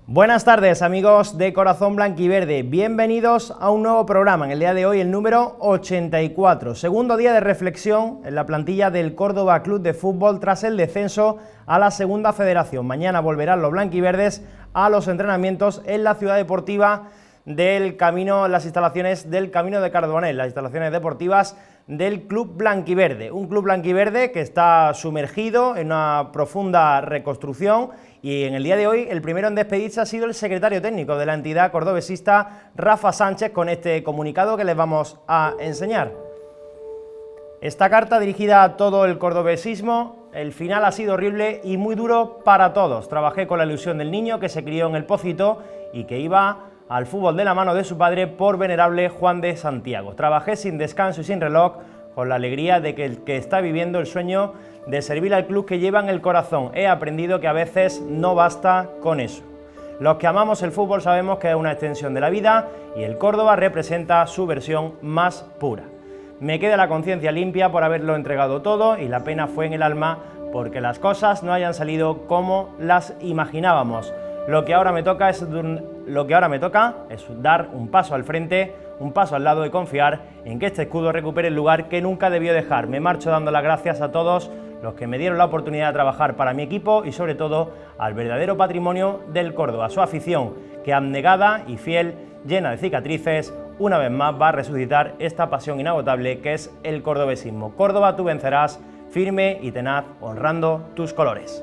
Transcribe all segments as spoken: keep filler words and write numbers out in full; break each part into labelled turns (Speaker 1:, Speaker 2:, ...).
Speaker 1: Buenas tardes, amigos de Corazón Blanquiverde, bienvenidos a un nuevo programa, en el día de hoy el número ochenta y cuatro, segundo día de reflexión en la plantilla del Córdoba Club de Fútbol tras el descenso a la Segunda Federación. Mañana volverán los blanquiverdes a los entrenamientos en la ciudad deportiva del Camino, las instalaciones del Camino de Cardonel, las instalaciones deportivas del Club Blanquiverde, un club blanquiverde que está sumergido en una profunda reconstrucción, y en el día de hoy el primero en despedirse ha sido el secretario técnico de la entidad cordobesista, Rafa Sánchez, con este comunicado que les vamos a enseñar. Esta carta dirigida a todo el cordobesismo: el final ha sido horrible y muy duro para todos. Trabajé con la ilusión del niño que se crió en el Pocito y que iba al fútbol de la mano de su padre por venerable Juan de Santiago. Trabajé sin descanso y sin reloj, con la alegría de que el que está viviendo el sueño de servir al club que lleva en el corazón. He aprendido que a veces no basta con eso. Los que amamos el fútbol sabemos que es una extensión de la vida y el Córdoba representa su versión más pura. Me queda la conciencia limpia por haberlo entregado todo, y la pena fue en el alma porque las cosas no hayan salido como las imaginábamos. Lo que ahora me toca es lo que ahora me toca es dar un paso al frente, un paso al lado, y confiar en que este escudo recupere el lugar que nunca debió dejar. Me marcho dando las gracias a todos los que me dieron la oportunidad de trabajar para mi equipo y sobre todo al verdadero patrimonio del Córdoba, su afición, que abnegada y fiel, llena de cicatrices, una vez más va a resucitar esta pasión inagotable que es el cordobesismo. Córdoba, tú vencerás, firme y tenaz, honrando tus colores.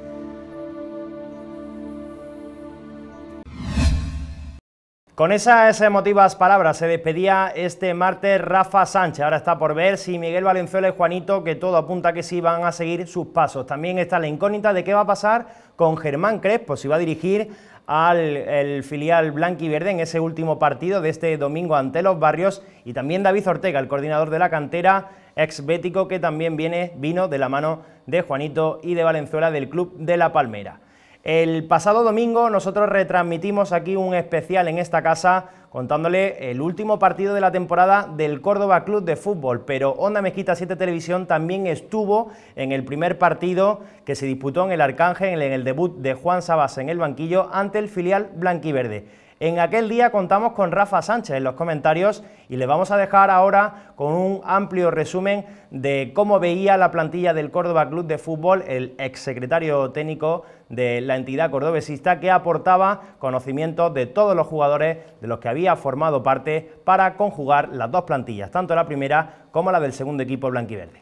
Speaker 1: Con esas emotivas palabras se despedía este martes Rafa Sánchez. Ahora está por ver si Miguel Valenzuela y Juanito, que todo apunta que sí, van a seguir sus pasos. También está la incógnita de qué va a pasar con Germán Crespo, si va a dirigir al el filial blanquiverde en ese último partido de este domingo ante Los Barrios, y también David Ortega, el coordinador de la cantera, ex bético, que también viene, vino de la mano de Juanito y de Valenzuela del Club de La Palmera. El pasado domingo nosotros retransmitimos aquí un especial en esta casa contándole el último partido de la temporada del Córdoba Club de Fútbol, pero Onda Mezquita siete Televisión también estuvo en el primer partido que se disputó en el Arcángel, en el debut de Juan Sabas en el banquillo ante el filial blanquiverde. En aquel día contamos con Rafa Sánchez en los comentarios y le vamos a dejar ahora con un amplio resumen de cómo veía la plantilla del Córdoba Club de Fútbol el exsecretario técnico de la entidad cordobesista, que aportaba conocimientos de todos los jugadores de los que había formado parte para conjugar las dos plantillas, tanto la primera como la del segundo equipo blanquiverde.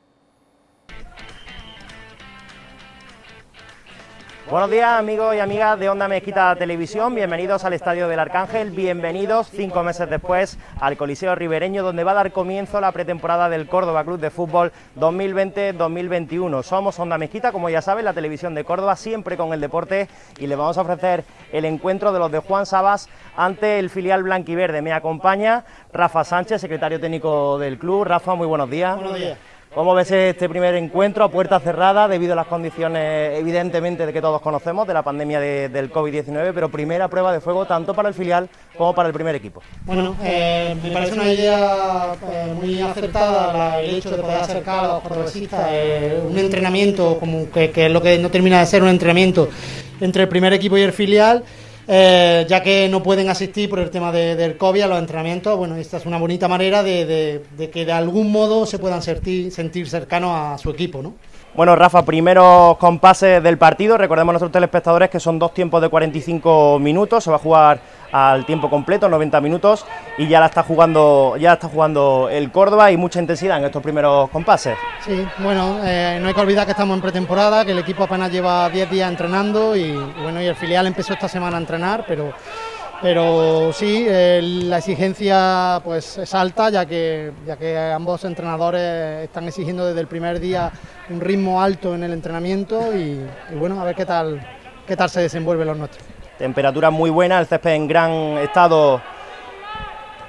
Speaker 1: Buenos días, amigos y amigas de Onda Mezquita Televisión, bienvenidos al Estadio del Arcángel, bienvenidos cinco meses después al Coliseo Ribereño, donde va a dar comienzo la pretemporada del Córdoba Club de Fútbol dos mil veinte dos mil veintiuno. Somos Onda Mezquita, como ya saben, la televisión de Córdoba, siempre con el deporte, y les vamos a ofrecer el encuentro de los de Juan Sabas ante el filial blanquiverde. Me acompaña Rafa Sánchez, secretario técnico del club. Rafa, muy buenos días.
Speaker 2: Buenos días.
Speaker 1: ¿Cómo ves este primer encuentro a puerta cerrada debido a las condiciones, evidentemente, de que todos conocemos, de la pandemia de, del COVID diecinueve, pero primera prueba de fuego tanto para el filial como para el primer equipo?
Speaker 2: Bueno, eh, me parece una idea eh, muy acertada la, el hecho de poder acercar a los cordobesistas eh, un entrenamiento, como que, que es lo que no termina de ser un entrenamiento entre el primer equipo y el filial. Eh, ya que no pueden asistir por el tema de, del COVID a los entrenamientos. Bueno, esta es una bonita manera de, de, de que de algún modo se puedan sentir, sentir cercanos a su equipo, ¿no?
Speaker 1: Bueno, Rafa, primeros compases del partido. Recordemos a nuestros telespectadores que son dos tiempos de cuarenta y cinco minutos, se va a jugar al tiempo completo, noventa minutos, y ya la está jugando, ya está jugando el Córdoba, y mucha intensidad en estos primeros compases.
Speaker 2: Sí, bueno, eh, no hay que olvidar que estamos en pretemporada, que el equipo apenas lleva diez días entrenando, y bueno, y el filial empezó esta semana a entrenar, pero pero sí, eh, la exigencia pues es alta, ya que ya que ambos entrenadores están exigiendo desde el primer día un ritmo alto en el entrenamiento, y, y bueno, a ver qué tal qué tal se desenvuelven los nuestros.
Speaker 1: Temperatura muy buena, el césped en gran estado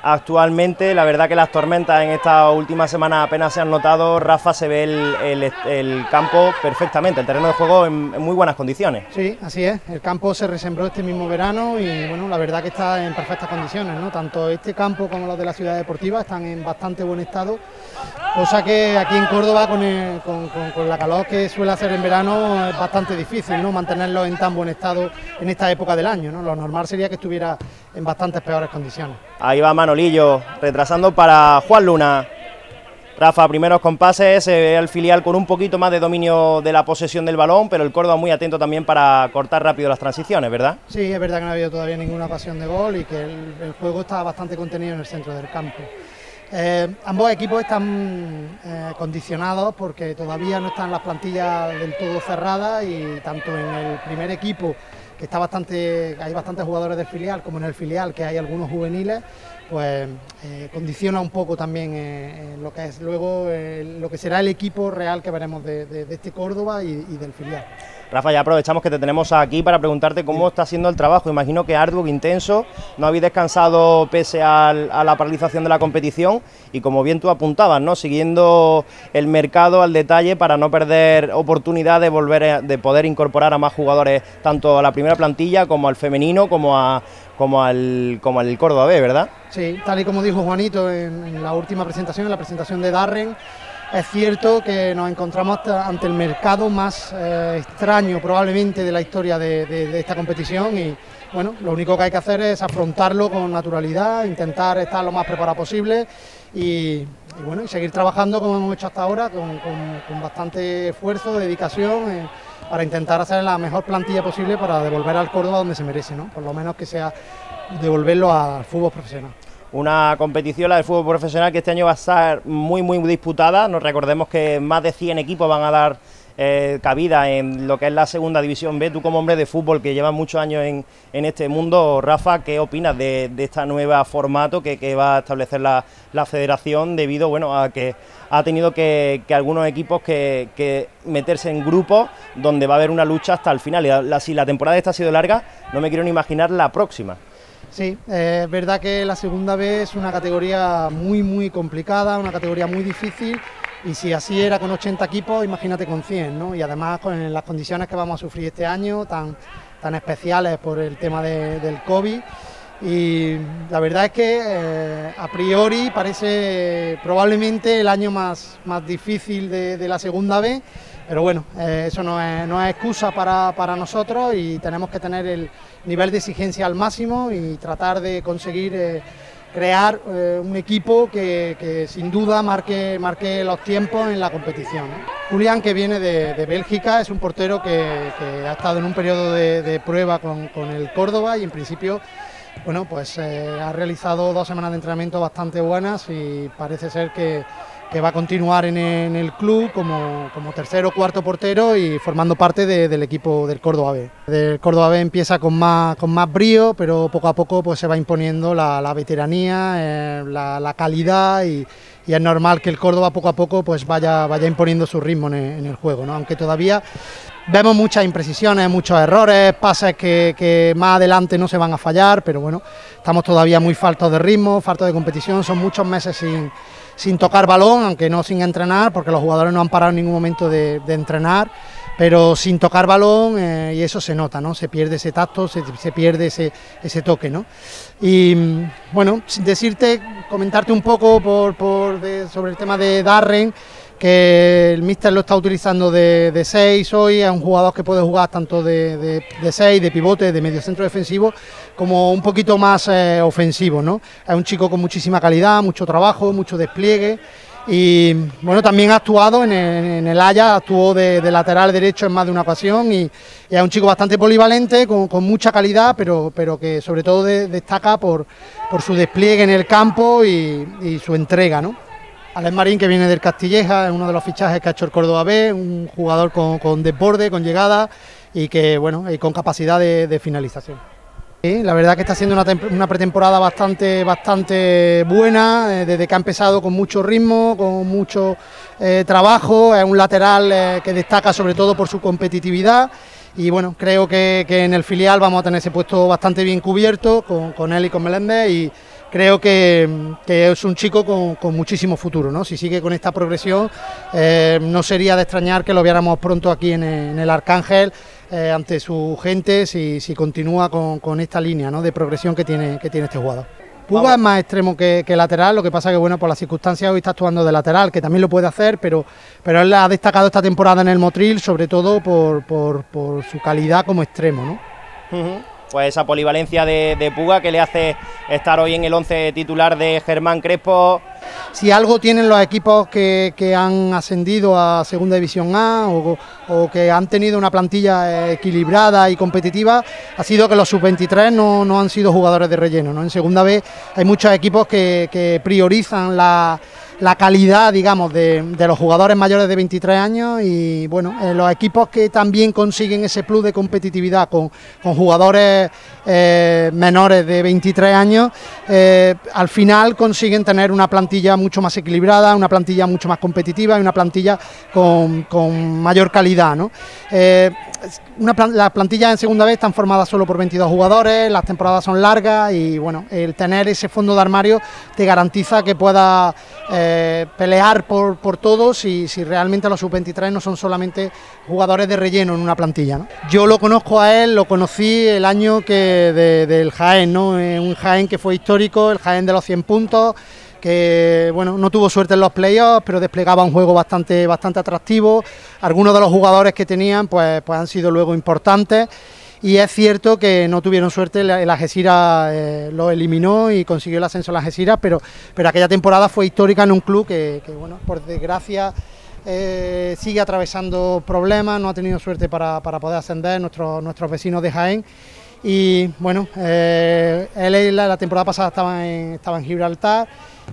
Speaker 1: actualmente. La verdad que las tormentas en esta última semana apenas se han notado. Rafa, se ve el, el, el campo perfectamente, el terreno de juego en, en muy buenas condiciones.
Speaker 2: Sí, así es, el campo se resembró este mismo verano y bueno, la verdad que está en perfectas condiciones, ¿no? Tanto este campo como los de la Ciudad Deportiva están en bastante buen estado, cosa que aquí en Córdoba con, el, con, con, con la calor que suele hacer en verano es bastante difícil, ¿no? Mantenerlo en tan buen estado en esta época del año, ¿no? Lo normal sería que estuviera en bastantes peores condiciones.
Speaker 1: Ahí va Manolillo, retrasando para Juan Luna. Rafa, primeros compases, se ve al filial con un poquito más de dominio de la posesión del balón, pero el Córdoba muy atento también para cortar rápido las transiciones, ¿verdad?
Speaker 2: Sí, es verdad que no ha habido todavía ninguna ocasión de gol y que el, el juego está bastante contenido en el centro del campo. Eh, ambos equipos están eh, condicionados porque todavía no están las plantillas del todo cerradas y tanto en el primer equipo, que está bastante, hay bastantes jugadores del filial, como en el filial, que hay algunos juveniles, pues eh, condiciona un poco también eh, lo que es luego eh, lo que será el equipo real que veremos de, de, de este Córdoba y, y del filial.
Speaker 1: Rafa, ya aprovechamos que te tenemos aquí para preguntarte cómo está siendo el trabajo. Imagino que arduo, intenso, no habéis descansado pese al, a la paralización de la competición y como bien tú apuntabas, ¿no? Siguiendo el mercado al detalle para no perder oportunidad de volver a, de poder incorporar a más jugadores tanto a la primera plantilla como al femenino como a como al como al Córdoba B, ¿verdad?
Speaker 2: Sí, tal y como dijo Juanito en, en la última presentación, en la presentación de Darren. Es cierto que nos encontramos ante el mercado más eh, extraño probablemente de la historia de, de, de esta competición y bueno, lo único que hay que hacer es afrontarlo con naturalidad, intentar estar lo más preparado posible y, y bueno, y seguir trabajando como hemos hecho hasta ahora con, con, con bastante esfuerzo, dedicación eh, para intentar hacer la mejor plantilla posible para devolver al Córdoba donde se merece, ¿no? Por lo menos que sea devolverlo al fútbol profesional.
Speaker 1: Una competición, la del fútbol profesional, que este año va a estar muy muy disputada. Nos recordemos que más de cien equipos van a dar eh, cabida en lo que es la segunda división B. Tú como hombre de fútbol que llevas muchos años en, en este mundo, Rafa, ¿qué opinas de, de esta nueva formato que, que va a establecer la, la federación debido bueno, a que ha tenido que, que algunos equipos que, que meterse en grupos donde va a haber una lucha hasta el final? Y la, la, si la temporada esta ha sido larga, no me quiero ni imaginar la próxima.
Speaker 2: Sí, eh, es verdad que la segunda B es una categoría muy muy complicada, una categoría muy difícil y si así era con ochenta equipos, imagínate con cien, ¿no? Y además con las condiciones que vamos a sufrir este año, tan, tan especiales por el tema de, del COVID y la verdad es que eh, a priori parece probablemente el año más, más difícil de, de la segunda B, pero bueno, eh, eso no es, no es excusa para, para nosotros y tenemos que tener el nivel de exigencia al máximo y tratar de conseguir eh, crear eh, un equipo que, que sin duda marque, marque los tiempos en la competición, ¿no? Julián, que viene de, de Bélgica, es un portero que, que ha estado en un periodo de, de prueba con, con el Córdoba y en principio bueno, pues eh, ha realizado dos semanas de entrenamiento bastante buenas y parece ser que que va a continuar en el, en el club como, como tercero o cuarto portero y formando parte de, del equipo del Córdoba B. El Córdoba B empieza con más, con más brío, pero poco a poco pues, se va imponiendo la, la veteranía, eh, la, la calidad y, y es normal que el Córdoba poco a poco pues, vaya, vaya imponiendo su ritmo en el, en el juego, ¿no? Aunque todavía vemos muchas imprecisiones, muchos errores, pases que, que más adelante no se van a fallar, pero bueno, estamos todavía muy faltos de ritmo, faltos de competición, son muchos meses sin... sin tocar balón, aunque no sin entrenar, porque los jugadores no han parado en ningún momento de, de entrenar, pero sin tocar balón eh, y eso se nota, ¿no? Se pierde ese tacto, se, se pierde ese, ese toque, ¿no? Y bueno, decirte, comentarte un poco por, por de, sobre el tema de Darren, que el míster lo está utilizando de, de seis hoy, es un jugador que puede jugar tanto de, de, de seis, de pivote, de medio centro defensivo, como un poquito más eh, ofensivo, ¿no? Es un chico con muchísima calidad, mucho trabajo, mucho despliegue y bueno, también ha actuado en el, en el Haya, actuó de, de lateral derecho en más de una ocasión y, y es un chico bastante polivalente, con, con mucha calidad, pero, pero que sobre todo de, destaca por, por su despliegue en el campo y, y su entrega, ¿no? Alex Marín, que viene del Castilleja, es uno de los fichajes que ha hecho el Córdoba B, un jugador con, con desborde, con llegada y que bueno, y con capacidad de, de finalización. Sí, la verdad que está siendo una, una pretemporada bastante, bastante buena, eh, desde que ha empezado con mucho ritmo, con mucho eh, trabajo, es un lateral eh, que destaca sobre todo por su competitividad y bueno, creo que, que en el filial vamos a tener ese puesto bastante bien cubierto con, con él y con Meléndez y creo que, que es un chico con, con muchísimo futuro, ¿no? Si sigue con esta progresión, eh, no sería de extrañar que lo viéramos pronto aquí en el, en el Arcángel, eh, ante su gente, si, si continúa con, con esta línea, ¿no?, de progresión que tiene, que tiene este jugador. Puga es más extremo que, que lateral, lo que pasa que, bueno, por las circunstancias hoy está actuando de lateral, que también lo puede hacer, pero, pero él ha destacado esta temporada en el Motril, sobre todo por, por, por su calidad como extremo, ¿no?
Speaker 1: Uh-huh. Pues esa polivalencia de, de Puga que le hace estar hoy en el once titular de Germán Crespo.
Speaker 2: Si algo tienen los equipos que, que han ascendido a Segunda División A o, o que han tenido una plantilla equilibrada y competitiva, ha sido que los sub veintitrés no, no han sido jugadores de relleno, ¿no? En Segunda B hay muchos equipos que, que priorizan la, la calidad, digamos, de, de los jugadores mayores de veintitrés años y, bueno, eh, los equipos que también consiguen ese plus de competitividad con, con jugadores eh, menores de veintitrés años, eh, al final consiguen tener una plantilla mucho más equilibrada, una plantilla mucho más competitiva y una plantilla con, con mayor calidad, ¿no? Eh, una plan las plantillas en Segunda vez están formadas solo por veintidós jugadores, las temporadas son largas y, bueno, el tener ese fondo de armario te garantiza que puedas eh, pelear por, por todos si, si realmente los sub veintitrés no son solamente jugadores de relleno en una plantilla, ¿no? Yo lo conozco a él, lo conocí el año que de, del Jaén, ¿no? Un Jaén que fue histórico, el Jaén de los cien puntos, que, bueno, no tuvo suerte en los playoffs, pero desplegaba un juego bastante, bastante atractivo. Algunos de los jugadores que tenían pues, pues han sido luego importantes y es cierto que no tuvieron suerte, el Algeciras eh, lo eliminó y consiguió el ascenso en Algeciras, pero, pero aquella temporada fue histórica en un club que, que bueno, por desgracia eh, sigue atravesando problemas, no ha tenido suerte para, para poder ascender, nuestros, nuestros vecinos de Jaén. Y, bueno, eh, él la, la temporada pasada estaba en, estaba en Gibraltar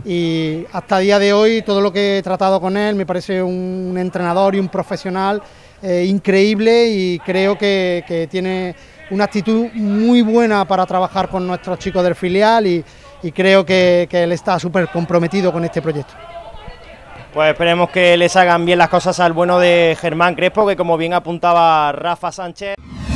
Speaker 2: y hasta el día de hoy todo lo que he tratado con él me parece un entrenador y un profesional eh, increíble y creo que, que tiene una actitud muy buena para trabajar con nuestros chicos del filial y, y creo que, que él está súper comprometido con este proyecto.
Speaker 1: Pues esperemos que les hagan bien las cosas al bueno de Germán Crespo, que como bien apuntaba Rafa Sánchez,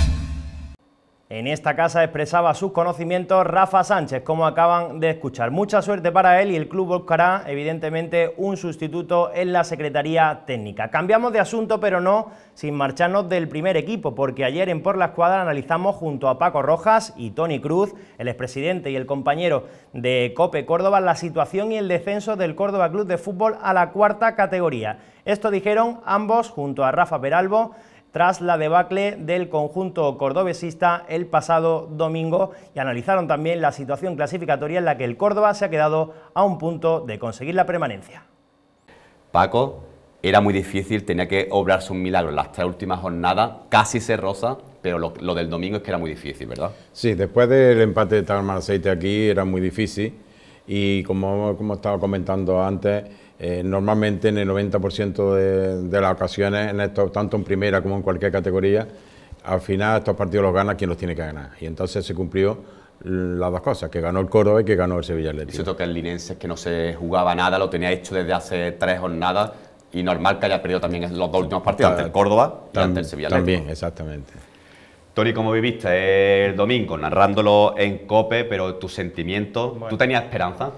Speaker 1: en esta casa expresaba sus conocimientos Rafa Sánchez, como acaban de escuchar. Mucha suerte para él y el club buscará, evidentemente, un sustituto en la Secretaría Técnica. Cambiamos de asunto, pero no sin marcharnos del primer equipo, porque ayer en Por la Escuadra analizamos junto a Paco Rojas y Toni Cruz, el expresidente y el compañero de COPE Córdoba, la situación y el descenso del Córdoba Club de Fútbol a la cuarta categoría. Esto dijeron ambos junto a Rafa Peralbo, tras la debacle del conjunto cordobesista el pasado domingo y analizaron también la situación clasificatoria en la que el Córdoba se ha quedado a un punto de conseguir la permanencia.
Speaker 3: Paco, era muy difícil, tenía que obrarse un milagro en las tres últimas jornadas, casi se roza, pero lo, lo del domingo es que era muy difícil, ¿verdad?
Speaker 4: Sí, después del empate de Talmanaceite aquí era muy difícil y como, como estaba comentando antes, Eh, normalmente en el noventa por ciento de, de las ocasiones, en esto, tanto en primera como en cualquier categoría, al final estos partidos los gana quien los tiene que ganar. Y entonces se cumplió las dos cosas, que ganó el Córdoba y que ganó el Sevilla Atlético.
Speaker 3: Es cierto que el linense, que no se jugaba nada, lo tenía hecho desde hace tres jornadas y normal que haya perdido también los dos últimos partidos, ante el Córdoba y ante el Sevilla Atlético.
Speaker 4: También, exactamente.
Speaker 3: Toni, ¿cómo viviste el domingo? Narrándolo en COPE, pero tus sentimientos, bueno. ¿Tú tenías esperanza?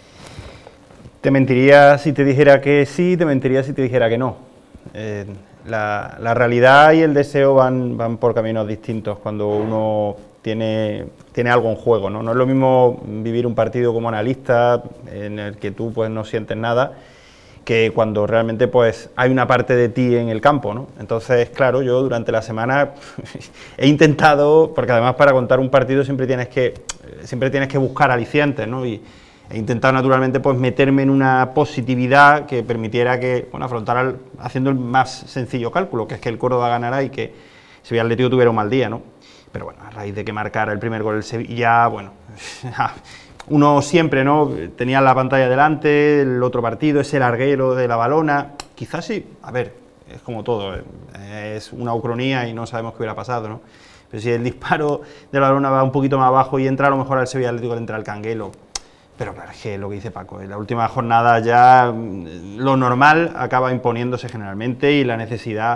Speaker 5: Te mentiría si te dijera que sí, te mentiría si te dijera que no. Eh, la, la realidad y el deseo van, van por caminos distintos cuando uno tiene, tiene algo en juego, ¿no? No es lo mismo vivir un partido como analista, en el que tú pues, no sientes nada, que cuando realmente pues, hay una parte de ti en el campo, ¿no? Entonces, claro, yo durante la semana he intentado, porque además para contar un partido siempre tienes que, siempre tienes que buscar alicientes, ¿no? Y, he intentado naturalmente pues meterme en una positividad que permitiera que, bueno, afrontar el, haciendo el más sencillo cálculo, que es que el Córdoba ganara y que Sevilla Atlético tuviera un mal día, ¿no? Pero bueno, a raíz de que marcara el primer gol el Sevilla, bueno, uno siempre, ¿no? Tenía la pantalla delante, el otro partido, ese larguero de la balona, quizás sí, a ver, es como todo, ¿eh? Es una ucronía y no sabemos qué hubiera pasado, ¿no? Pero si el disparo de la balona va un poquito más abajo y entra a lo mejor al Sevilla Atlético, le entra el Canguelo. Pero claro, es que lo que dice Paco, en la última jornada ya lo normal acaba imponiéndose generalmente y la necesidad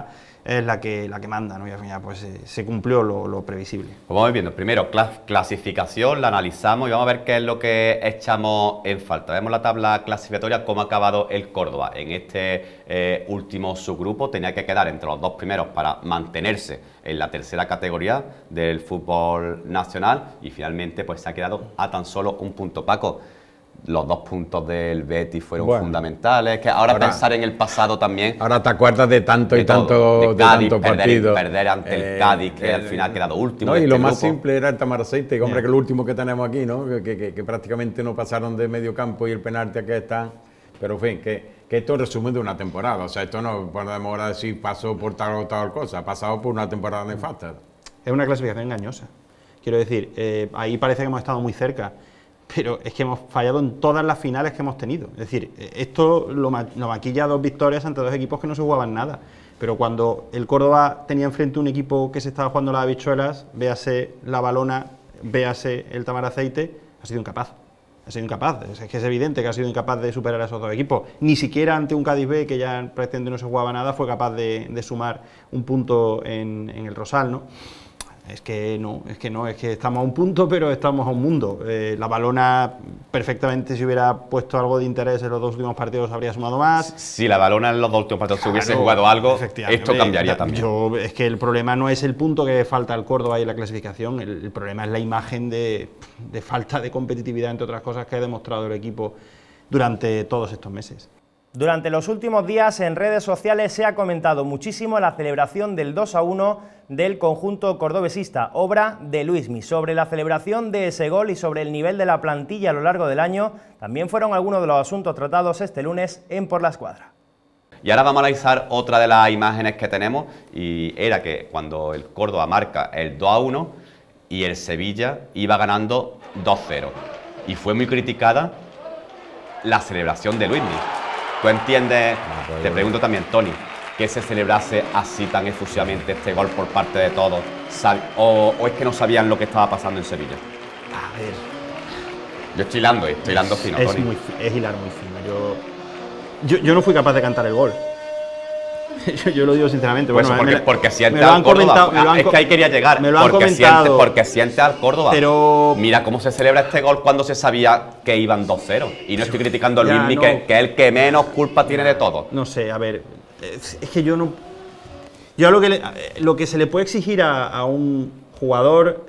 Speaker 5: es la que, la que manda, ¿no? Y al final pues se, se cumplió lo, lo previsible.
Speaker 3: Pues vamos viendo, primero clas clasificación, la analizamos y vamos a ver qué es lo que echamos en falta. Vemos la tabla clasificatoria, cómo ha acabado el Córdoba. En este eh, último subgrupo tenía que quedar entre los dos primeros para mantenerse en la tercera categoría del fútbol nacional y finalmente pues se ha quedado a tan solo un punto. Paco, los dos puntos del Betis fueron bueno, fundamentales, que ahora, ahora pensar en el pasado también.
Speaker 4: Ahora te acuerdas de tanto y tanto,
Speaker 3: de,
Speaker 4: de
Speaker 3: Cádiz,
Speaker 4: tanto
Speaker 3: perder,
Speaker 4: partido.
Speaker 3: Perder ante
Speaker 4: eh,
Speaker 3: el Cádiz, que
Speaker 4: eh,
Speaker 3: al final ha quedado último.
Speaker 4: No, y
Speaker 3: este
Speaker 4: lo más
Speaker 3: grupo.
Speaker 4: simple era el Tamaraceite, que hombre,
Speaker 5: yeah.
Speaker 4: que es lo último que tenemos aquí, ¿no? Que, que, que prácticamente no pasaron de medio campo y el penalti aquí están. Pero en fin, que, que esto es resumen de una temporada. O sea, esto no podemos ahora decir pasó por tal o tal cosa, ha pasado por una temporada nefasta.
Speaker 5: Es una clasificación engañosa. Quiero decir, eh, ahí parece que hemos estado muy cerca, pero es que hemos fallado en todas las finales que hemos tenido. Es decir, esto lo, ma lo maquilla dos victorias ante dos equipos que no se jugaban nada. Pero cuando el Córdoba tenía enfrente un equipo que se estaba jugando las habichuelas, véase la Balona, véase el Tamaraceite, ha sido incapaz. Ha sido incapaz. Es que es evidente que ha sido incapaz de superar a esos dos equipos. Ni siquiera ante un Cádiz B, que ya prácticamente no se jugaba nada, fue capaz de, de sumar un punto en, en el Rosal, ¿no? Es que no, es que no, es que estamos a un punto, pero estamos a un mundo. Eh, la Balona perfectamente, si hubiera puesto algo de interés en los dos últimos partidos, habría sumado más.
Speaker 3: Si la Balona en los dos últimos partidos claro, hubiese jugado algo, esto cambiaría
Speaker 5: la,
Speaker 3: también.
Speaker 5: Yo, es que el problema no es el punto que falta al Córdoba y en la clasificación, el, el problema es la imagen de, de falta de competitividad, entre otras cosas, que ha demostrado el equipo durante todos estos meses.
Speaker 1: Durante los últimos días en redes sociales se ha comentado muchísimo la celebración del dos a uno del conjunto cordobesista, obra de Luismi. Sobre la celebración de ese gol y sobre el nivel de la plantilla a lo largo del año, también fueron algunos de los asuntos tratados este lunes en Por la Escuadra.
Speaker 3: Y ahora vamos a analizar otra de las imágenes que tenemos, y era que cuando el Córdoba marca el dos a uno y el Sevilla iba ganando dos cero. Y fue muy criticada la celebración de Luismi. ¿Tú entiendes? No, pues, te pregunto también, Tony, que se celebrase así tan efusivamente este gol por parte de todos, o, o es que no sabían lo que estaba pasando en Sevilla.
Speaker 5: A ver,
Speaker 3: yo estoy hilando, estoy hilando fino,
Speaker 5: es
Speaker 3: Tony.
Speaker 5: Muy, es hilar muy fino. Yo, yo, yo no fui capaz de cantar el gol. yo, yo lo digo sinceramente.
Speaker 3: Pues
Speaker 5: bueno,
Speaker 3: porque,
Speaker 5: me,
Speaker 3: porque siente al Córdoba. Ah, es que ahí quería llegar.
Speaker 5: Me lo han
Speaker 3: porque
Speaker 5: comentado.
Speaker 3: Siente, porque siente al Córdoba.
Speaker 5: Pero
Speaker 3: mira cómo se celebra este gol cuando se sabía que iban dos cero. Y no estoy criticando a Luismi,
Speaker 5: no,
Speaker 3: que, que es el que menos culpa tiene de todo.
Speaker 5: No sé, a ver, es, es que yo no... Yo lo que, le, lo que se le puede exigir a, a un jugador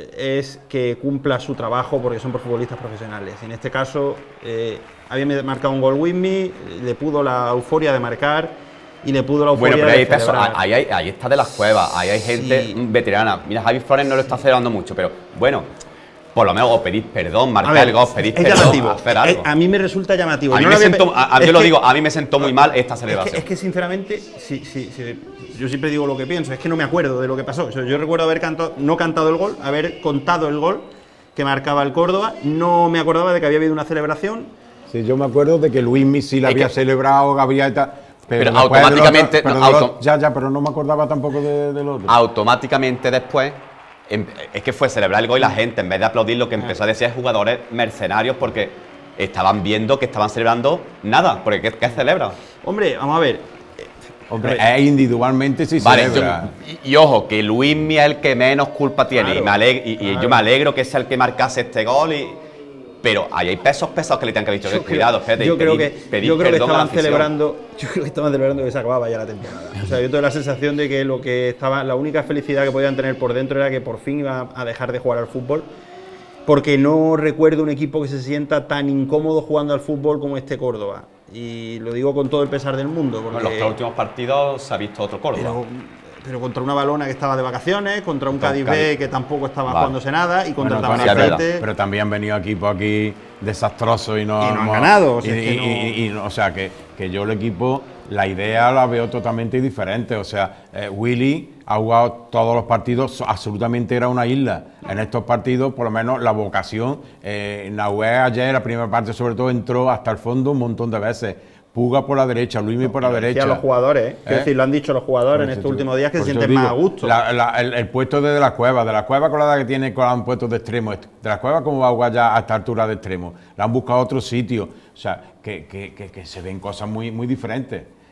Speaker 5: es que cumpla su trabajo porque son futbolistas profesionales. En este caso, eh, había marcado un gol Luismi, le pudo la euforia de marcar y le pudo la euforia
Speaker 3: bueno, pero ahí
Speaker 5: de
Speaker 3: está, eso, ahí, ahí, ahí está de las cuevas, ahí hay gente sí. veterana. Mira, Javi Flores no lo está celebrando mucho, pero bueno, por lo menos o pedís perdón, marcar ver, el gol, pedís perdón,
Speaker 5: llamativo.
Speaker 3: hacer algo.
Speaker 5: A mí me resulta llamativo.
Speaker 3: A mí
Speaker 5: no
Speaker 3: me
Speaker 5: había...
Speaker 3: sentó, a, a, yo
Speaker 5: que,
Speaker 3: lo digo, a mí me sentó muy mal esta celebración.
Speaker 5: Es que, es que sinceramente, sí, sí, sí, yo siempre digo lo que pienso, es que no me acuerdo de lo que pasó. Yo, yo recuerdo haber cantado, no cantado el gol, haber contado el gol que marcaba el Córdoba, no me acordaba de que había habido una celebración.
Speaker 4: Sí, yo me acuerdo de que Luismi sí la había que... celebrado, había... Pero,
Speaker 3: pero automáticamente...
Speaker 4: Otro, pero
Speaker 3: no, auto...
Speaker 4: otro, ya, ya, pero no me acordaba tampoco de, del otro.
Speaker 3: Automáticamente después... Es que fue celebrar el gol y la gente, en vez de aplaudir, lo que empezó a decir es jugadores mercenarios porque estaban viendo que estaban celebrando nada, porque ¿qué, qué celebran?
Speaker 5: Hombre, vamos a ver.
Speaker 4: Hombre, es individualmente sí
Speaker 3: vale,
Speaker 4: celebra.
Speaker 3: Yo, y, y ojo, que Luismi es el que menos culpa tiene, claro, y, me alegro, y,
Speaker 5: claro.
Speaker 3: y yo me alegro que sea el que marcase este gol, y, pero ahí hay pesos pesados que le tienen que haber dicho, que cuidado, espérate,
Speaker 5: yo creo
Speaker 3: pedí,
Speaker 5: que,
Speaker 3: pedí
Speaker 5: yo creo que estaban
Speaker 3: a la
Speaker 5: celebrando, yo creo que estaban celebrando que se acababa ya la temporada. O sea, yo tengo la sensación de que lo que estaba, la única felicidad que podían tener por dentro era que por fin iba a dejar de jugar al fútbol, porque no recuerdo un equipo que se sienta tan incómodo jugando al fútbol como este Córdoba. Y lo digo con todo el pesar del mundo. Porque,
Speaker 3: en los tres últimos partidos se ha visto otro Córdoba.
Speaker 5: Pero, pero contra una Balona que estaba de vacaciones, contra un Cádiz B que tampoco estaba vale. jugándose nada, y contra
Speaker 4: bueno,
Speaker 5: el Tamaraceite.
Speaker 4: Pero también han venido equipos aquí desastrosos y no,
Speaker 5: y no
Speaker 4: hemos,
Speaker 5: han ganado. O sea,
Speaker 4: y,
Speaker 5: es que no...
Speaker 4: y, y, y, o sea que, que yo el equipo, la idea la veo totalmente diferente. O sea, eh, Willy ha jugado todos los partidos, absolutamente era una isla. En estos partidos, por lo menos, la vocación, eh, Nahuel ayer, la primera parte sobre todo, entró hasta el fondo un montón de veces. Puga por la derecha, Luismi por la derecha.
Speaker 5: los jugadores, ¿eh? Es decir, lo han dicho los jugadores en estos últimos días que se sienten más a gusto.
Speaker 4: La, la, el, el puesto de, de la Cueva, de la Cueva con la edad que tiene, con un puesto de extremo. De la Cueva, ¿cómo va a jugar ya a esta altura de extremo? La han buscado otro sitio. O sea, que, que, que, que se ven cosas muy, muy diferentes.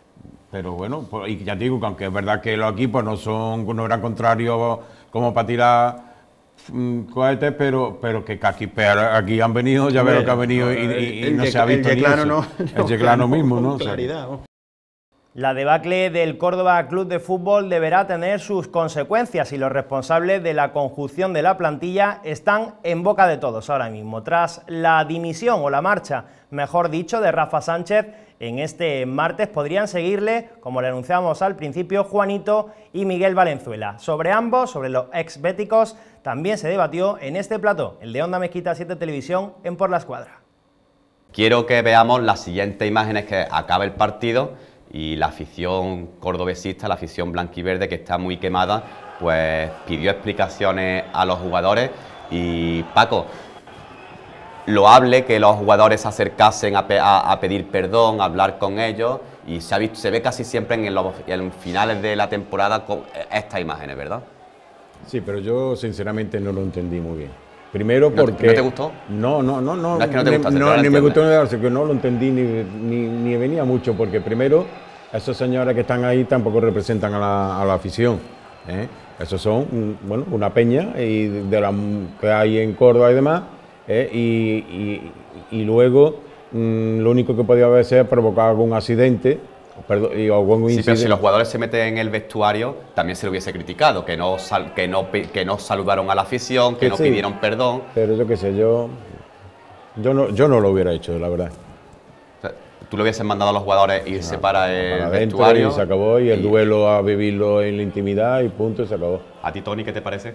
Speaker 4: pero bueno, pues, y ya te digo que aunque es verdad que los equipos no son, no eran contrarios como para tirar mm, cohetes, pero, pero que aquí, pero aquí han venido, ya veo que han venido y, y, y no se ha visto ni eso.
Speaker 5: No,
Speaker 4: el Yeclano mismo, ¿no?
Speaker 5: Claridad, ¿no?
Speaker 1: La debacle del Córdoba Club de Fútbol deberá tener sus consecuencias y los responsables de la conjunción de la plantilla están en boca de todos ahora mismo. Tras la dimisión o la marcha, mejor dicho, de Rafa Sánchez, en este martes podrían seguirle, como le anunciamos al principio, Juanito y Miguel Valenzuela. Sobre ambos, sobre los ex-béticos, también se debatió en este plató, el de Onda Mezquita siete Televisión en Por la Escuadra.
Speaker 3: Quiero que veamos las siguientes imágenes que acaba el partido y la afición cordobesista, la afición blanquiverde, que está muy quemada, pues pidió explicaciones a los jugadores. Y Paco, loable que los jugadores se acercasen a, pe a, a pedir perdón, a hablar con ellos, y se, ha visto, se ve casi siempre en los en finales de la temporada con estas imágenes, ¿verdad?
Speaker 4: Sí, pero yo sinceramente no lo entendí muy bien. Primero porque...
Speaker 3: ¿No te gustó?
Speaker 4: No, no, no, no.
Speaker 3: No es que no te gustó,
Speaker 4: no, ni me gustó ni que no lo entendí, ni, ni, ni venía mucho, porque primero, esos señores que están ahí tampoco representan a la, a la afición, ¿eh? Esos son, bueno, una peña y de la que hay en Córdoba y demás, ¿eh? y, y, y luego mmm, lo único que podía haber sido provocar algún accidente. Perdón, y algún
Speaker 3: sí, pero si los jugadores se meten en el vestuario, también se lo hubiese criticado, que no, sal, que no, que no saludaron a la afición, que sí, no
Speaker 4: sí,
Speaker 3: pidieron perdón.
Speaker 4: Pero yo qué sé, yo, yo, no, yo no lo hubiera hecho, la verdad.
Speaker 3: O sea, tú le hubieses mandado a los jugadores irse
Speaker 4: no,
Speaker 3: para el
Speaker 4: para
Speaker 3: vestuario.
Speaker 4: Y se acabó, y el
Speaker 3: y...
Speaker 4: duelo a vivirlo en la intimidad y punto, y se acabó.
Speaker 3: ¿A ti, Tony, qué te parece?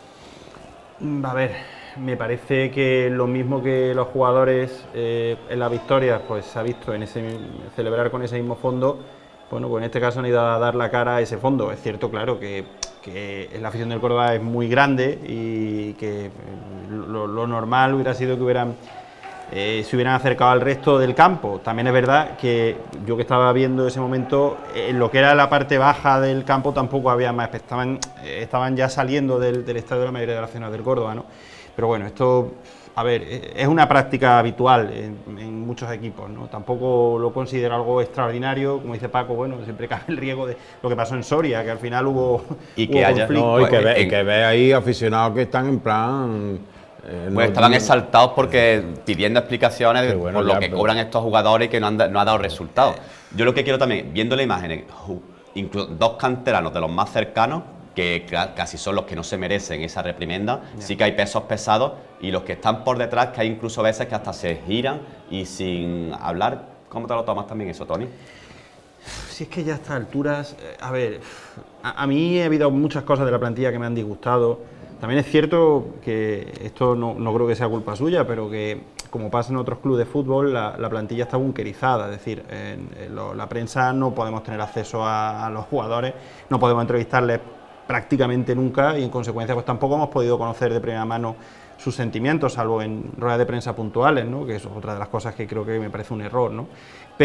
Speaker 5: A ver, me parece que lo mismo que los jugadores eh, en las victorias, pues se ha visto en ese celebrar con ese mismo fondo. Bueno, pues en este caso han ido a dar la cara a ese fondo. Es cierto, claro, que, que la afición del Córdoba es muy grande y que lo, lo normal hubiera sido que hubieran eh, se hubieran acercado al resto del campo. También es verdad que yo que estaba viendo ese momento, en lo que era la parte baja del campo tampoco había más, estaban, estaban ya saliendo del, del estadio de la mayoría de las aficionados del Córdoba, ¿no? Pero bueno, esto, a ver, es una práctica habitual en, en muchos equipos, ¿no? Tampoco lo considero algo extraordinario, como dice Paco, bueno, siempre cabe el riesgo de lo que pasó en Soria, que al final hubo,
Speaker 3: y
Speaker 5: hubo
Speaker 3: que haya,
Speaker 5: conflicto.
Speaker 4: No, y que
Speaker 3: pues,
Speaker 4: ve,
Speaker 3: en,
Speaker 4: que ve ahí aficionados que están en plan... Eh,
Speaker 3: pues
Speaker 4: no,
Speaker 3: estaban
Speaker 4: no,
Speaker 3: exaltados porque pidiendo explicaciones
Speaker 4: bueno,
Speaker 3: por lo
Speaker 4: ya,
Speaker 3: que
Speaker 4: pero...
Speaker 3: cobran estos jugadores y que no, han, no ha dado resultados. Yo lo que quiero también, viendo la imagen, incluso dos canteranos de los más cercanos, que casi son los que no se merecen esa reprimenda, yeah. Sí que hay pesos pesados, y los que están por detrás, que hay incluso veces que hasta se giran y sin hablar. ¿Cómo te lo tomas también eso, Tony?
Speaker 5: Si es que ya a estas alturas, a ver, a, a mí ha habido muchas cosas de la plantilla que me han disgustado. También es cierto que esto no, no creo que sea culpa suya, pero que, como pasa en otros clubes de fútbol, la, la plantilla está bunkerizada, es decir, en, en lo, la prensa no podemos tener acceso a, a los jugadores, no podemos entrevistarles prácticamente nunca y en consecuencia pues tampoco hemos podido conocer de primera mano sus sentimientos, salvo en ruedas de prensa puntuales, ¿no? Que es otra de las cosas que creo que me parece un error, ¿no?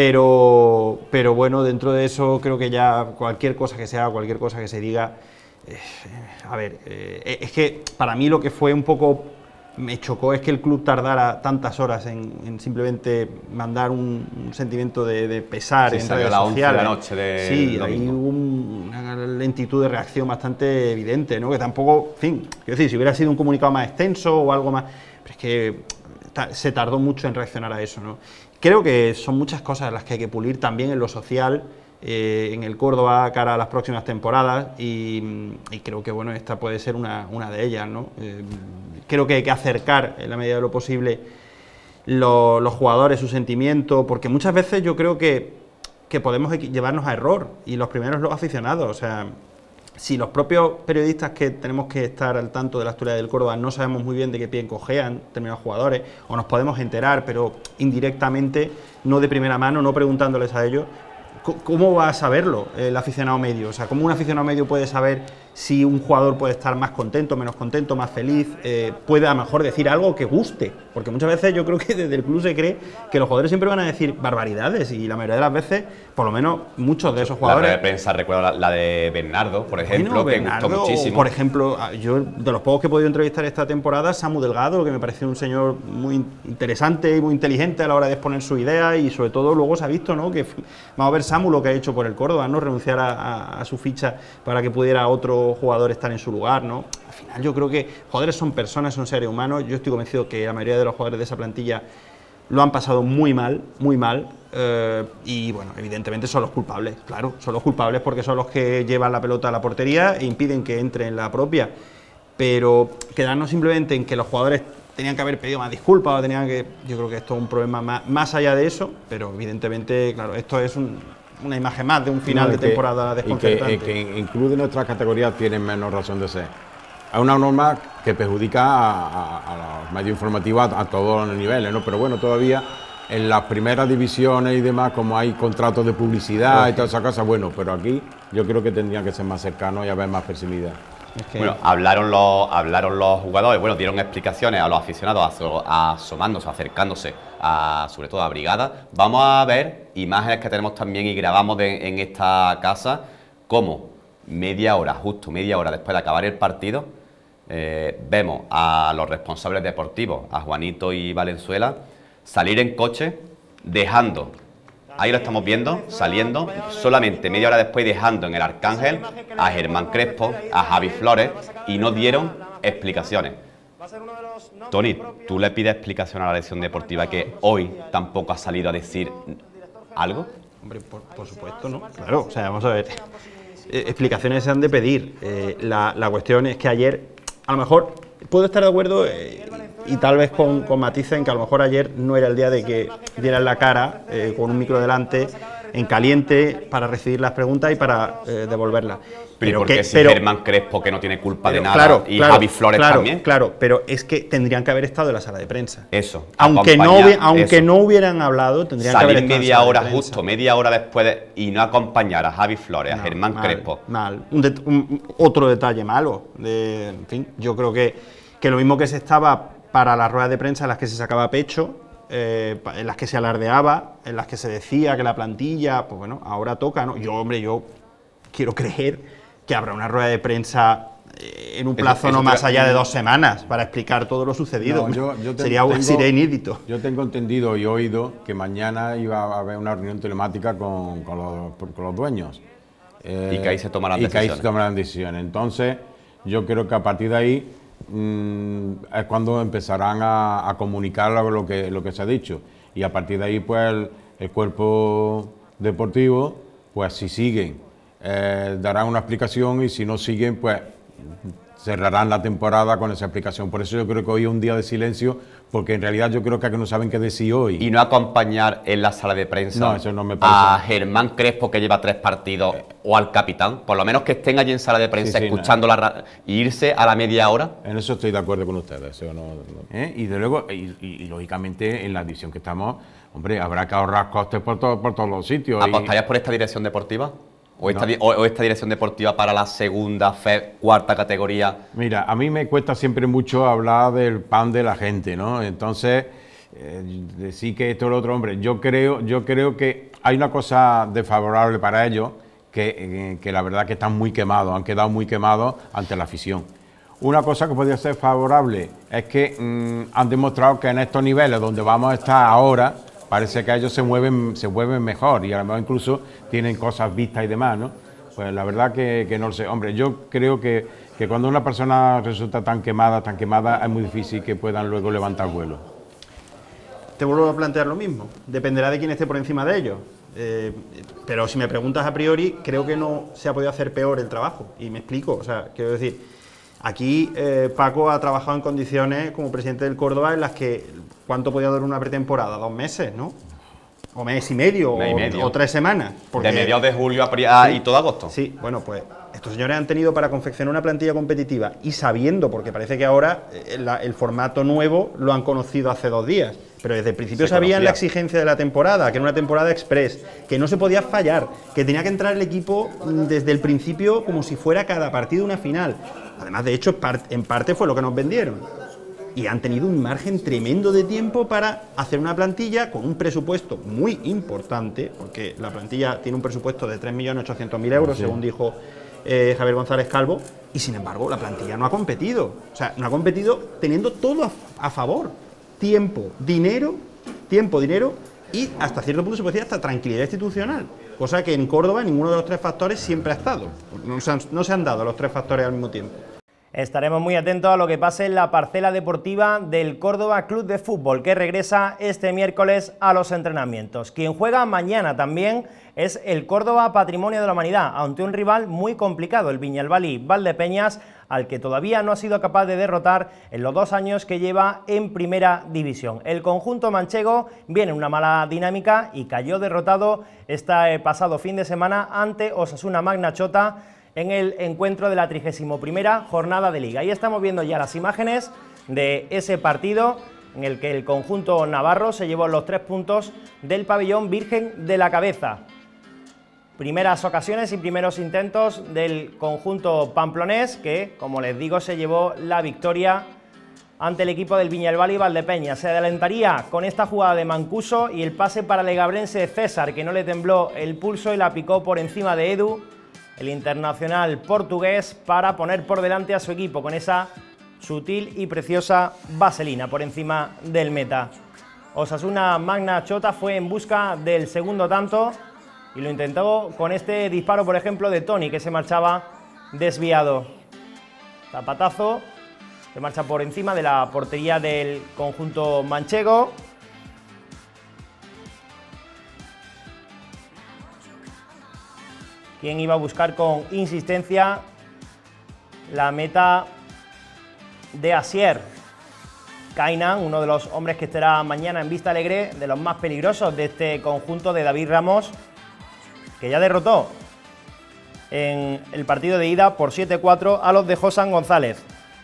Speaker 5: Pero, pero bueno, dentro de eso creo que ya cualquier cosa que se haga, cualquier cosa que se diga, eh, a ver, eh, es que para mí lo que fue un poco, me chocó es que el club tardara tantas horas en, en simplemente mandar un, un sentimiento de, de pesar
Speaker 3: sí,
Speaker 5: en redes sociales.
Speaker 3: De la noche de
Speaker 5: sí, ahí hubo un, una lentitud de reacción bastante evidente, ¿no? Que tampoco, en fin, quiero decir, si hubiera sido un comunicado más extenso o algo más, pero es que se tardó mucho en reaccionar a eso, ¿no? Creo que son muchas cosas las que hay que pulir también en lo social, eh, en el Córdoba cara a las próximas temporadas y, y creo que bueno, esta puede ser una, una de ellas, ¿no? Eh, creo que hay que acercar en la medida de lo posible lo, los jugadores, su sentimiento, porque muchas veces yo creo que, que podemos llevarnos a error y los primeros los aficionados, o sea, si los propios periodistas que tenemos que estar al tanto de la actualidad del Córdoba no sabemos muy bien de qué pie cojean determinados jugadores, o nos podemos enterar, pero indirectamente, no de primera mano, no preguntándoles a ellos, ¿cómo va a saberlo el aficionado medio? O sea, ¿cómo un aficionado medio puede saber si un jugador puede estar más contento, menos contento, más feliz, eh, puede a lo mejor decir algo que guste, porque muchas veces yo creo que desde el club se cree que los jugadores siempre van a decir barbaridades y la mayoría de las veces, por lo menos muchos de esos jugadores...
Speaker 3: La red de prensa, recuerdo la, la de Bernardo, por ejemplo,
Speaker 5: bueno,
Speaker 3: que
Speaker 5: Bernardo,
Speaker 3: gustó muchísimo.
Speaker 5: Por ejemplo, yo de los pocos que he podido entrevistar esta temporada, Samu Delgado, que me pareció un señor muy interesante y muy inteligente a la hora de exponer su idea y sobre todo luego se ha visto, ¿no?, que vamos a ver Samu lo que ha hecho por el Córdoba, ¿no?, renunciar a, a, a su ficha para que pudiera otro jugador estar en su lugar, ¿no? Al final yo creo que jugadores son personas, son seres humanos. Yo estoy convencido que la mayoría de los jugadores de esa plantilla lo han pasado muy mal, muy mal, eh, y bueno, evidentemente son los culpables, claro, son los culpables porque son los que llevan la pelota a la portería e impiden que entre en la propia, pero quedarnos simplemente en que los jugadores tenían que haber pedido más disculpas o tenían que... Yo creo que esto es un problema más, más allá de eso, pero evidentemente, claro, esto es un... una imagen más de un final no, de que, temporada desconcertante.
Speaker 4: Y que, que incluso de nuestras categorías tienen menos razón de ser. Es una norma que perjudica a, a, a los medios informativos a, a todos los niveles, ¿no? Pero bueno, todavía en las primeras divisiones y demás, como hay contratos de publicidad okay. y todas esas cosas, bueno, pero aquí yo creo que tendrían que ser más cercanos y haber más flexibilidad.
Speaker 3: Es que... Bueno, hablaron los, hablaron los jugadores, bueno, dieron explicaciones a los aficionados asomándose, acercándose a, sobre todo a Brigada. Vamos a ver imágenes que tenemos también y grabamos de, en esta casa, como media hora, justo media hora después de acabar el partido, eh, vemos a los responsables deportivos, a Juanito y Valenzuela, salir en coche, dejando... Ahí lo estamos viendo, saliendo, solamente media hora después dejando en el Arcángel a Germán Crespo, a Javi Flores, y no dieron explicaciones. Tony, ¿tú le pides explicación a la dirección deportiva que hoy tampoco ha salido a decir algo?
Speaker 5: Hombre, por, por supuesto, ¿no? Claro, o sea, vamos a ver, eh, explicaciones se han de pedir. Eh, la, la cuestión es que ayer, a lo mejor, puedo estar de acuerdo... Eh, y tal vez con, con matices en que a lo mejor ayer no era el día de que dieran la cara eh, con un micro delante, en caliente, para recibir las preguntas y para eh, devolverlas.
Speaker 3: Pero porque si pero, Germán Crespo, que no tiene culpa
Speaker 5: pero,
Speaker 3: de nada,
Speaker 5: claro,
Speaker 3: y
Speaker 5: claro,
Speaker 3: Javi Flores
Speaker 5: claro,
Speaker 3: también.
Speaker 5: Claro, pero es que tendrían que haber estado en la sala de prensa.
Speaker 3: Eso.
Speaker 5: Aunque no, aunque eso. no hubieran hablado, tendrían
Speaker 3: Salir
Speaker 5: que haber estado
Speaker 3: media
Speaker 5: en
Speaker 3: hora justo, media hora después de, y no acompañar a Javi Flores, no, a Germán
Speaker 5: mal,
Speaker 3: Crespo.
Speaker 5: Mal. Un det un, otro detalle malo. De, en fin, yo creo que, que lo mismo que se estaba... para las ruedas de prensa en las que se sacaba pecho, eh, en las que se alardeaba, en las que se decía que la plantilla, pues bueno, ahora toca, ¿no? Yo, hombre, yo quiero creer que habrá una rueda de prensa eh, en un plazo eso, eso no más allá de dos semanas para explicar todo lo sucedido. No, yo, yo te, sería, tengo, sería inédito.
Speaker 4: Yo tengo entendido y oído que mañana iba a haber una reunión telemática con, con, los, con los dueños.
Speaker 3: Eh, y que ahí se tomarán
Speaker 4: y
Speaker 3: decisiones.
Speaker 4: Y que ahí se tomarán decisiones. Entonces, yo creo que a partir de ahí Mm, es cuando empezarán a, a comunicar lo que, lo que se ha dicho y a partir de ahí pues el, el cuerpo deportivo pues si siguen eh, darán una explicación y si no siguen pues cerrarán la temporada con esa explicación. Por eso yo creo que hoy es un día de silencio, porque en realidad yo creo que no saben qué decir hoy.
Speaker 3: Y no acompañar en la sala de prensa
Speaker 4: no, eso no me parece.
Speaker 3: A Germán Crespo, que lleva tres partidos, eh. o al capitán, por lo menos que estén allí en sala de prensa sí, sí, escuchando no. la y irse a la media hora.
Speaker 4: En eso estoy de acuerdo con ustedes. Eso no, no. ¿Eh? Y de luego, y, y, y lógicamente en la división que estamos, hombre, habrá que ahorrar costes por, todo, por todos los sitios.
Speaker 3: ¿Apostarías y... por esta dirección deportiva? ¿O esta, no. o, o esta dirección deportiva para la segunda, fe, cuarta categoría?
Speaker 4: Mira, a mí me cuesta siempre mucho hablar del pan de la gente, ¿no? Entonces, eh, decir que esto es lo otro, hombre, yo creo, yo creo que hay una cosa desfavorable para ellos, que, eh, que la verdad que están muy quemados, han quedado muy quemados ante la afición. Una cosa que podría ser favorable es que mmm, han demostrado que en estos niveles donde vamos a estar ahora, parece que ellos se mueven, se mueven mejor y además incluso tienen cosas vistas y demás, ¿no? Pues la verdad que, que no lo sé. Hombre, yo creo que, que cuando una persona resulta tan quemada, tan quemada, es muy difícil que puedan luego levantar vuelo.
Speaker 5: Te vuelvo a plantear lo mismo. Dependerá de quién esté por encima de ellos. Eh, pero si me preguntas a priori, creo que no se ha podido hacer peor el trabajo. Y me explico. O sea, quiero decir, aquí eh, Paco ha trabajado en condiciones como presidente del Córdoba en las que... ¿Cuánto podía durar una pretemporada? Dos meses, ¿no? O mes y medio, mes y medio. O, o tres semanas.
Speaker 3: Porque, de mediados de julio a sí, y todo agosto.
Speaker 5: Sí, bueno, pues estos señores han tenido para confeccionar una plantilla competitiva y sabiendo, porque parece que ahora el, el formato nuevo lo han conocido hace dos días, pero desde el principio
Speaker 3: Se
Speaker 5: sabían
Speaker 3: conocía.
Speaker 5: la exigencia de la temporada, que era una temporada express, que no se podía fallar, que tenía que entrar el equipo desde el principio como si fuera cada partido una final. Además, de hecho, en parte fue lo que nos vendieron. Y han tenido un margen tremendo de tiempo para hacer una plantilla con un presupuesto muy importante, porque la plantilla tiene un presupuesto de tres millones ochocientos mil euros, sí, según dijo eh, Javier González Calvo, y sin embargo la plantilla no ha competido. O sea, no ha competido teniendo todo a, a favor. Tiempo, dinero, tiempo, dinero y hasta cierto punto se puede decir hasta tranquilidad institucional, cosa que en Córdoba ninguno de los tres factores siempre ha estado. No se han, no se han dado los tres factores al mismo tiempo.
Speaker 1: Estaremos muy atentos a lo que pase en la parcela deportiva del Córdoba Club de Fútbol, que regresa este miércoles a los entrenamientos. Quien juega mañana también es el Córdoba Patrimonio de la Humanidad, ante un rival muy complicado, el Viñalbali Valdepeñas, al que todavía no ha sido capaz de derrotar en los dos años que lleva en primera división. El conjunto manchego viene en una mala dinámica y cayó derrotado este pasado fin de semana ante Osasuna Magna Chota en el encuentro de la trigésima primera jornada de Liga. Ahí estamos viendo ya las imágenes de ese partido en el que el conjunto navarro se llevó los tres puntos del pabellón Virgen de la Cabeza. Primeras ocasiones y primeros intentos del conjunto pamplonés que, como les digo, se llevó la victoria ante el equipo del Viñalbali Valdepeñas. Se adelantaría con esta jugada de Mancuso y el pase para el legabrense César, que no le tembló el pulso y la picó por encima de Edu, el internacional portugués, para poner por delante a su equipo con esa sutil y preciosa vaselina por encima del meta. Osasuna Magna Chota fue en busca del segundo tanto y lo intentó con este disparo, por ejemplo, de Toni, que se marchaba desviado. Zapatazo que marcha por encima de la portería del conjunto manchego. Quien iba a buscar con insistencia la meta de Asier. Kainan, uno de los hombres que estará mañana en Vista Alegre, de los más peligrosos de este conjunto de David Ramos, que ya derrotó en el partido de ida por siete cuatro a los de Josan González.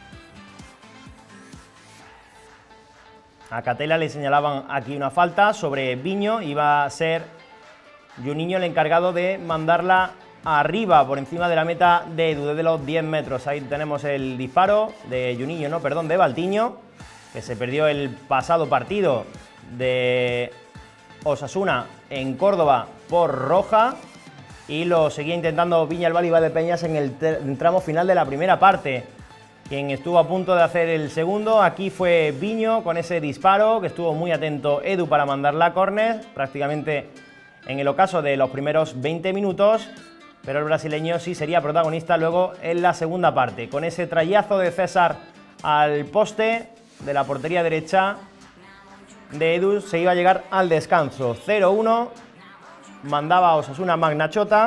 Speaker 1: A Catela le señalaban aquí una falta sobre Viño, iba a ser Juninho el encargado de mandarla arriba por encima de la meta de Edu desde los diez metros. Ahí tenemos el disparo de Juninho, no, perdón, de Valtiño, que se perdió el pasado partido de Osasuna en Córdoba por roja y lo seguía intentando Viñalbali Valdepeñas en el tramo final de la primera parte. Quien estuvo a punto de hacer el segundo aquí fue Viño con ese disparo, que estuvo muy atento Edu para mandarla a córner, prácticamente en el ocaso de los primeros veinte minutos, pero el brasileño sí sería protagonista luego en la segunda parte. Con ese trayazo de César al poste de la portería derecha de Edu se iba a llegar al descanso. cero uno, mandaba a Osasuna Magna Chota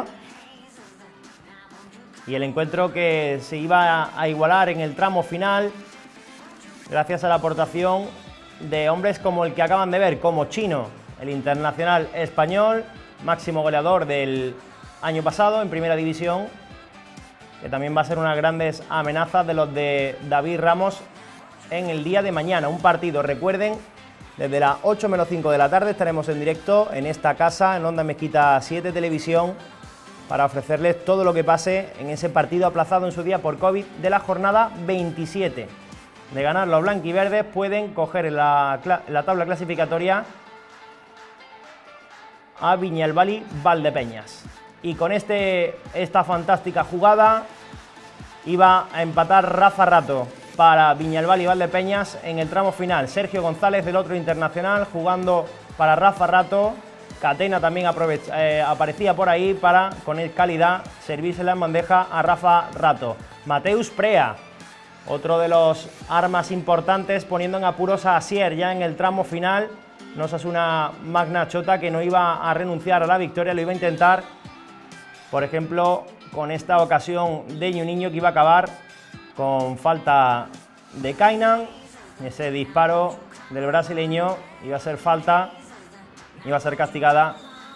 Speaker 1: y el encuentro que se iba a igualar en el tramo final gracias a la aportación de hombres como el que acaban de ver, como Chino, el internacional español, máximo goleador del año pasado en primera división, que también va a ser unas grandes amenazas de los de David Ramos en el día de mañana. Un partido, recuerden, desde las ocho menos cinco de la tarde estaremos en directo en esta casa, en Onda Mezquita siete Televisión, para ofrecerles todo lo que pase en ese partido aplazado en su día por COVID de la jornada veintisiete. De ganar los blanquiverdes pueden coger la, la tabla clasificatoria a Viñalbali Valdepeñas. Y con este, esta fantástica jugada iba a empatar Rafa Rato para Viñalbali Valdepeñas en el tramo final. Sergio González, del otro internacional, jugando para Rafa Rato. Catena también eh, aparecía por ahí para, con el calidad, servírsela en bandeja a Rafa Rato. Mateus Prea, otro de los armas importantes, poniendo en apuros a Asier ya en el tramo final. No es una Magna Chota que no iba a renunciar a la victoria, lo iba a intentar, por ejemplo, con esta ocasión de Juninho, que iba a acabar con falta de Kainan. Ese disparo del brasileño iba a ser falta, iba a ser castigada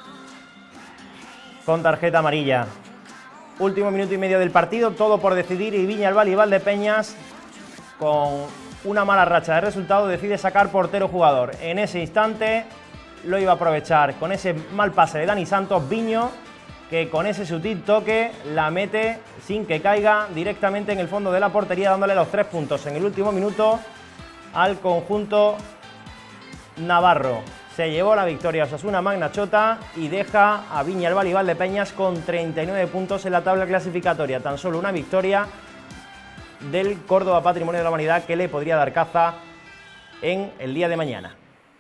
Speaker 1: con tarjeta amarilla. Último minuto y medio del partido, todo por decidir, y Viñalbali Valdepeñas con una mala racha de resultados, decide sacar portero jugador. En ese instante lo iba a aprovechar con ese mal pase de Dani Santos, Viño, que con ese sutil toque la mete sin que caiga directamente en el fondo de la portería, dándole los tres puntos en el último minuto al conjunto navarro. Se llevó la victoria Osasuna Magna Chota y deja a Viñalbal y Valdepeñas con treinta y nueve puntos en la tabla clasificatoria. Tan solo una victoria del Córdoba Patrimonio de la Humanidad que le podría dar caza en el día de mañana.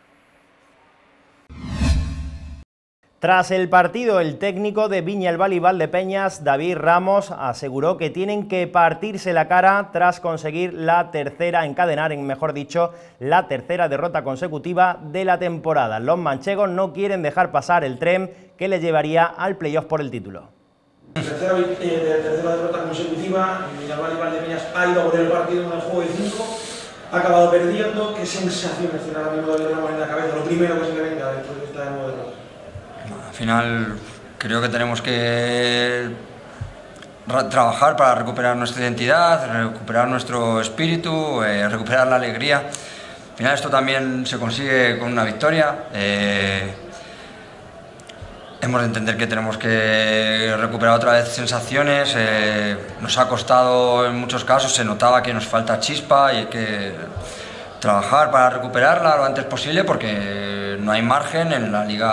Speaker 1: Tras el partido, el técnico de Viñalbal y Valdepeñas, David Ramos, aseguró que tienen que partirse la cara tras conseguir la tercera, encadenar, en mejor dicho, la tercera derrota consecutiva de la temporada. Los manchegos no quieren dejar pasar el tren que les llevaría al playoff por el título.
Speaker 6: Tercera, eh, tercera derrota consecutiva, Viñalbal y Valdepeñas ha ido a por el partido en el juego de cinco, ha acabado perdiendo. ¿Qué sensaciones tiene ahora mismo David Ramos en la cabeza? Lo primero que se le venga después de esta nueva derrota.
Speaker 7: Al final creo que tenemos que trabajar para recuperar nuestra identidad, recuperar nuestro espíritu, eh, recuperar la alegría. Al final esto también se consigue con una victoria. Eh, hemos de entender que tenemos que recuperar otra vez sensaciones. Eh, nos ha costado en muchos casos, se notaba que nos falta chispa y hay que trabajar para recuperarla lo antes posible porque no hay margen, en la liga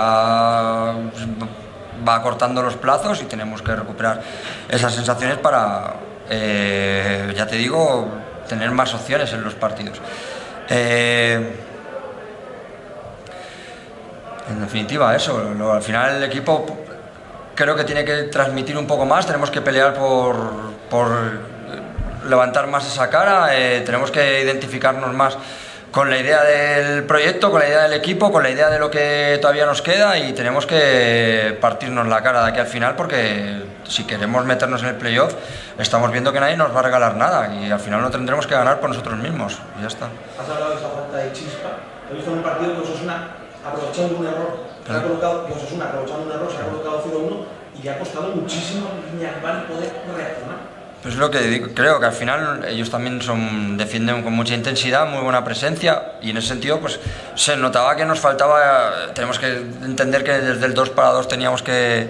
Speaker 7: va acortando los plazos y tenemos que recuperar esas sensaciones para, eh, ya te digo, tener más opciones en los partidos. Eh, en definitiva eso, lo, al final el equipo creo que tiene que transmitir un poco más, tenemos que pelear por, por levantar más esa cara, eh, tenemos que identificarnos más con la idea del proyecto, con la idea del equipo, con la idea de lo que todavía nos queda y tenemos que partirnos la cara de aquí al final porque si queremos meternos en el playoff estamos viendo que nadie nos va a regalar nada y al final lo tendremos que ganar por nosotros mismos y ya está.
Speaker 6: Has hablado de esa falta de chispa, he visto en un partido que Osasuna aprovechando un error, se ha colocado, Osasuna aprovechando un error, se ha colocado cero uno y le ha costado muchísimo a Viñalbal poder reaccionar.
Speaker 7: Pues es lo que digo, creo que al final ellos también son, defienden con mucha intensidad, muy buena presencia y en ese sentido pues se notaba que nos faltaba, tenemos que entender que desde el dos para dos teníamos que,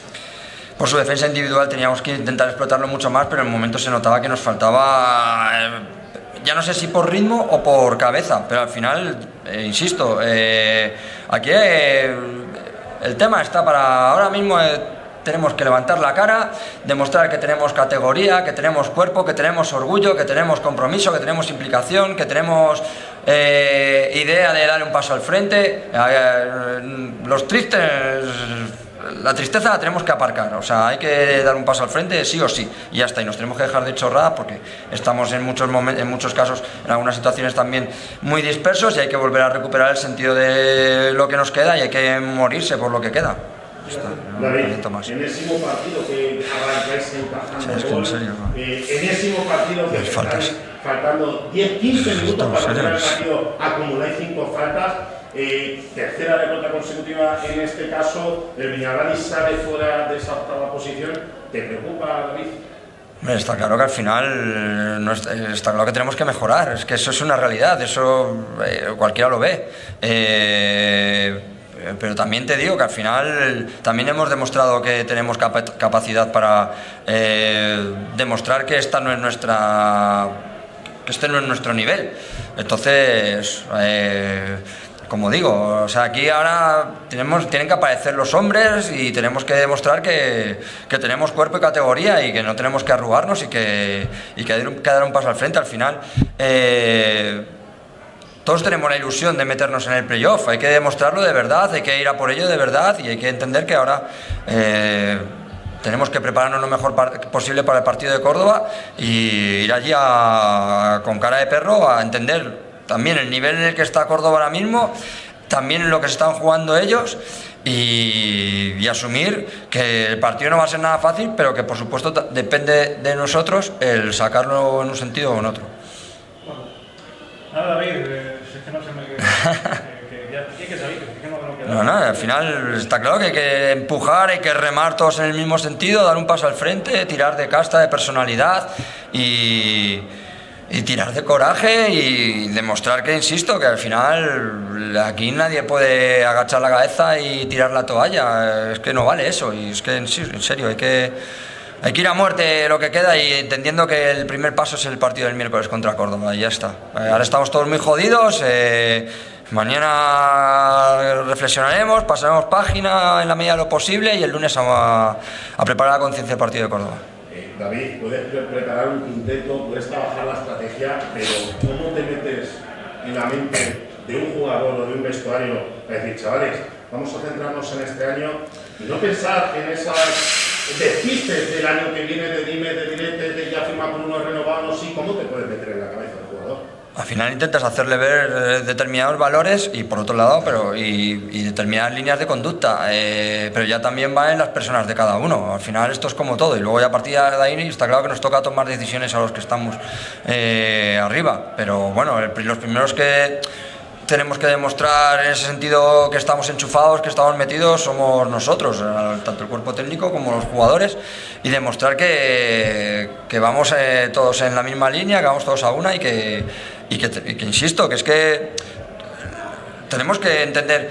Speaker 7: por su defensa individual teníamos que intentar explotarlo mucho más, pero en el momento se notaba que nos faltaba, eh, ya no sé si por ritmo o por cabeza, pero al final, eh, insisto, eh, aquí eh, el tema está para ahora mismo... Eh, tenemos que levantar la cara, demostrar que tenemos categoría, que tenemos cuerpo, que tenemos orgullo, que tenemos compromiso, que tenemos implicación, que tenemos eh, idea de dar un paso al frente. Eh, los tristes, la tristeza la tenemos que aparcar, o sea, hay que dar un paso al frente sí o sí, y ya está, y nos tenemos que dejar de chorradas porque estamos en muchos, momentos, en muchos casos, en algunas situaciones también muy dispersos y hay que volver a recuperar el sentido de lo que nos queda y hay que morirse por lo que queda. Está, no,
Speaker 8: David,
Speaker 7: no más.
Speaker 8: enésimo partido que arrancáis encajando
Speaker 7: sí, es que en serio, ¿no?
Speaker 8: eh, enésimo partido que
Speaker 7: faltas.
Speaker 8: faltando diez quince minutos para terminar el
Speaker 7: serios?
Speaker 8: partido, acumuláis cinco faltas, eh, tercera derrota consecutiva en este caso, el Viñalbal sale fuera de esa octava posición. ¿Te preocupa, David?
Speaker 7: Está claro que al final no está, está claro que tenemos que mejorar, es que eso es una realidad, eso eh, cualquiera lo ve. Eh, Pero también te digo que al final también hemos demostrado que tenemos capa capacidad para eh, demostrar que esta no es nuestra, que este no es nuestro nivel. Entonces, eh, como digo, o sea, aquí ahora tenemos, tienen que aparecer los hombres y tenemos que demostrar que, que tenemos cuerpo y categoría y que no tenemos que arrugarnos y que, y que, hay que dar un paso al frente al final. Eh, Todos tenemos la ilusión de meternos en el playoff, hay que demostrarlo de verdad, hay que ir a por ello de verdad y hay que entender que ahora eh, tenemos que prepararnos lo mejor posible para el partido de Córdoba y ir allí a, con cara de perro a entender también el nivel en el que está Córdoba ahora mismo, también en lo que se están jugando ellos y, y asumir que el partido no va a ser nada fácil, pero que por supuesto depende de nosotros el sacarlo en un sentido o en otro.
Speaker 9: Nada, David, eh, si es que no se me... que, que ya hay que salir, que es que no me queda.
Speaker 7: No, no, al final está claro que hay que empujar, hay que remar todos en el mismo sentido, dar un paso al frente, tirar de casta, de personalidad y, y tirar de coraje y demostrar que, insisto, que al final aquí nadie puede agachar la cabeza y tirar la toalla, es que no vale eso, y es que en serio hay que, hay que ir a muerte lo que queda y entendiendo que el primer paso es el partido del miércoles contra Córdoba y ya está. Ahora estamos todos muy jodidos, eh, mañana reflexionaremos, pasaremos página en la medida de lo posible y el lunes a, a preparar la conciencia del partido de Córdoba.
Speaker 8: David, puedes preparar un quinteto, puedes trabajar la estrategia, pero ¿cómo te metes en la mente de un jugador o de un vestuario para decir, chavales, vamos a centrarnos en este año y no pensar en esas despistes del año que viene, de dime, de direte, de ya firma con unos renovados, sí, ¿cómo te puedes meter en la cabeza del jugador?
Speaker 7: Al final intentas hacerle ver eh, determinados valores y por otro lado, pero y, y determinadas líneas de conducta, eh, pero ya también va en las personas de cada uno. Al final esto es como todo y luego ya a partir de ahí está claro que nos toca tomar decisiones a los que estamos eh, arriba, pero bueno, el, los primeros que tenemos que demostrar en ese sentido que estamos enchufados, que estamos metidos, somos nosotros, tanto el cuerpo técnico como los jugadores, y demostrar que, que vamos eh, todos en la misma línea, que vamos todos a una y que, y que, y que, insisto, que es que tenemos que entender